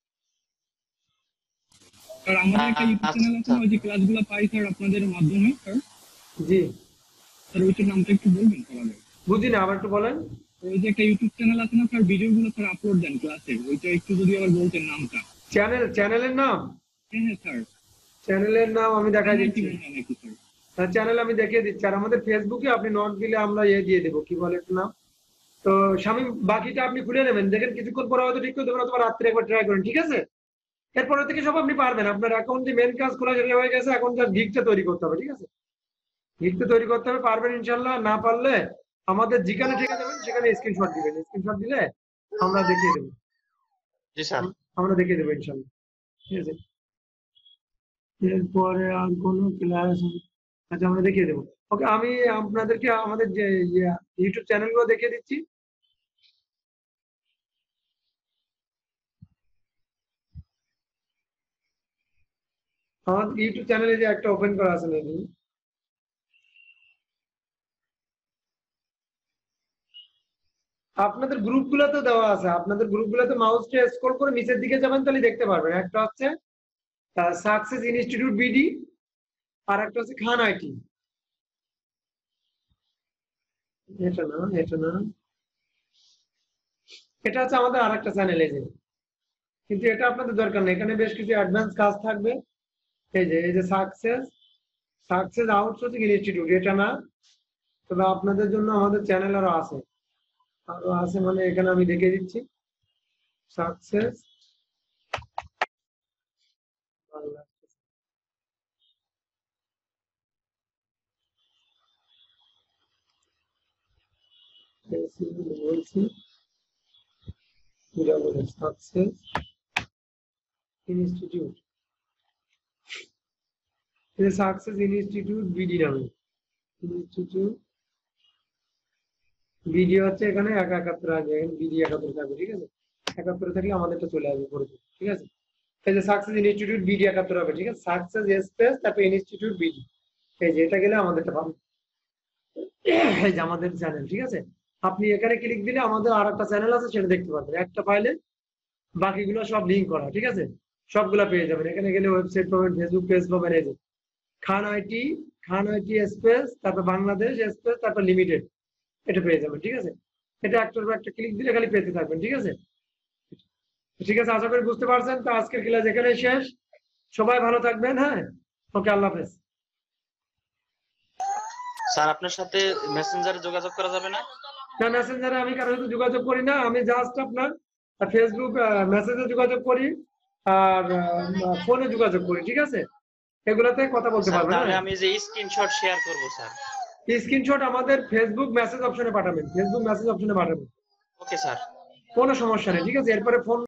স্যার আমাদের একটা ইউটিউব চ্যানেল আছে ওই যে ক্লাসগুলো পাই স্যার আপনাদের মাধ্যমে স্যার জি স্যার ওইটার নামটা একটু বলবেন স্যার আগে বুঝি না আবার একটু বলেন ওই যে একটা ইউটিউব চ্যানেল আছে না স্যার ভিডিওগুলো স্যার আপলোড দেন ক্লাসে ওইটা একটু যদি আবার বলতেন নামটা চ্যানেল চ্যানেলের নাম হ্যাঁ হ্যাঁ স্যার চ্যানেলের নাম আমি দেখাই দিচ্ছি নাকি স্যার হ্যাঁ চ্যানেল আমি দেখিয়ে দিচ্ছি আর আমাদের ফেসবুকে আপনি নট দিলে আমরা ইয়ে দিয়ে দেবো কি বলে একটু নাম তো শামীম বাকিটা আপনি খুলে নেবেন দেখেন কিছুক্ষণ পরে হয়তো ঠিক করে দেবেন অথবা রাত্রে একবার ট্রাই করেন ঠিক আছে এরপরে থেকে সব আপনি পারবেন আপনার অ্যাকাউন্ট যে মেন কাজ খোলা সেটা হয়ে গেছে এখন যা গিগটা তৈরি করতে হবে ঠিক আছে গিগটা তৈরি করতে হবে পারবেন ইনশাল্লাহ না পারলে আমাদের যেখানে থেকে যাবেন সেখানে স্ক্রিনশট দিবেন, স্ক্রিনশট দিলে আমরা দেখিয়ে দেবো। জি স্যার, আমরা দেখিয়ে দেবো ইনশাল্লাহ, ঠিক আছে। এরপরে আর কোনো ক্লাস, আচ্ছা আমরা দেখিয়ে দেবো। ওকে, আমি আপনাদেরকে আমাদের যে ইউটিউব চ্যানেলগুলো দেখিয়ে দিচ্ছি। আমাদের ইউটিউব চ্যানেলে যে একটা ওপেন করা আছে নাকি, আপনাদের গ্রুপগুলোতে দেওয়া আছে, আপনাদের গ্রুপগুলোতে মাউসটা স্ক্রল করে নিচের দিকে যাবেন তাহলে দেখতে পারবেন। একটা হচ্ছে সাকসেস ইনস্টিটিউট বিডি, আর একটা হচ্ছে খান আইটি। এটা না, এটা না, এটা হচ্ছে আমাদের আরেকটা চ্যানেল, এই যে, কিন্তু এটা আপনাদের দরকার নেই, এখানে বেশ কিছু অ্যাডভান্স কাজ থাকবে। এই যে এই যে সাকসেস সাকসেস আউটসোর্সিং ইনস্টিটিউট, এটা না, তবে আপনাদের জন্য আমাদের চ্যানেল আরো আছে, আরো আছে মানে এখানে আমি দেখিয়ে দিচ্ছি। সাকসেস বাংলা, বলছি success institute, success institute BD নামে ইনস্টিটিউট বিডি হচ্ছে এখানে এক একাত্তর আসবে, বিডি একাত্তর থাকবে, ঠিক আছে। একাত্তর থাকলে আমাদেরটা চলে আসবে পরে, ঠিক আছে। এই যে সাকসেস ইনস্টিটিউট বিডি একাত্তর হবে, ঠিক আছে। সাকসেস স্পেস তারপর ইনস্টিটিউট বিডি, এই যে এটা গেলে আমাদেরটা পাবে, এই যে আমাদের চ্যানেল, ঠিক আছে। আপনি এখানে ক্লিক দিলে আমাদের আর একটা চ্যানেল আছে, সেটা দেখতে পাবেন। একটা ফাইলে বাকিগুলো সব লিঙ্ক করা, ঠিক আছে, সবগুলা পেয়ে যাবেন। এখানে গেলে ওয়েবসাইট পাবেন, ফেসবুক পেজ পাবেন, এই যে Khan IT, Khan IT space তারপর বাংলাদেশ স্পেস তারপর লিমিটেড, এটা পেয়ে যাবেন, ঠিক আছে। এটা একটার পর একটা ক্লিক দিলে খালি পেতে থাকবেন, ঠিক আছে। ঠিক আছে, আশা করি বুঝতে পারছেন। তো আজকের ক্লাস এখানে শেষ, সবাই ভালো থাকবেন, হ্যাঁ, ওকে, আল্লাহ হাফেজ। স্যার আপনার সাথে মেসেঞ্জারে যোগাযোগ করা যাবে না? না, মেসেঞ্জারে আমি কারোর সাথে যোগাযোগ করি না, আমি জাস্ট আপনার ফেসবুক মেসেজে যোগাযোগ করি আর ফোনে যোগাযোগ করি, ঠিক আছে। এগুলাতে কথা বলতে পারবেন। তাহলে আমি যে স্ক্রিনশট শেয়ার করব স্যার, স্ক্রিনশট আমাদের ফেসবুক মেসেজ অপশনে পাঠাবেন, ফেসবুক মেসেজ অপশনে পাঠাবেন। ওকে স্যার, কোনো সমস্যা নেই, ঠিক আছে। এরপরে ফোন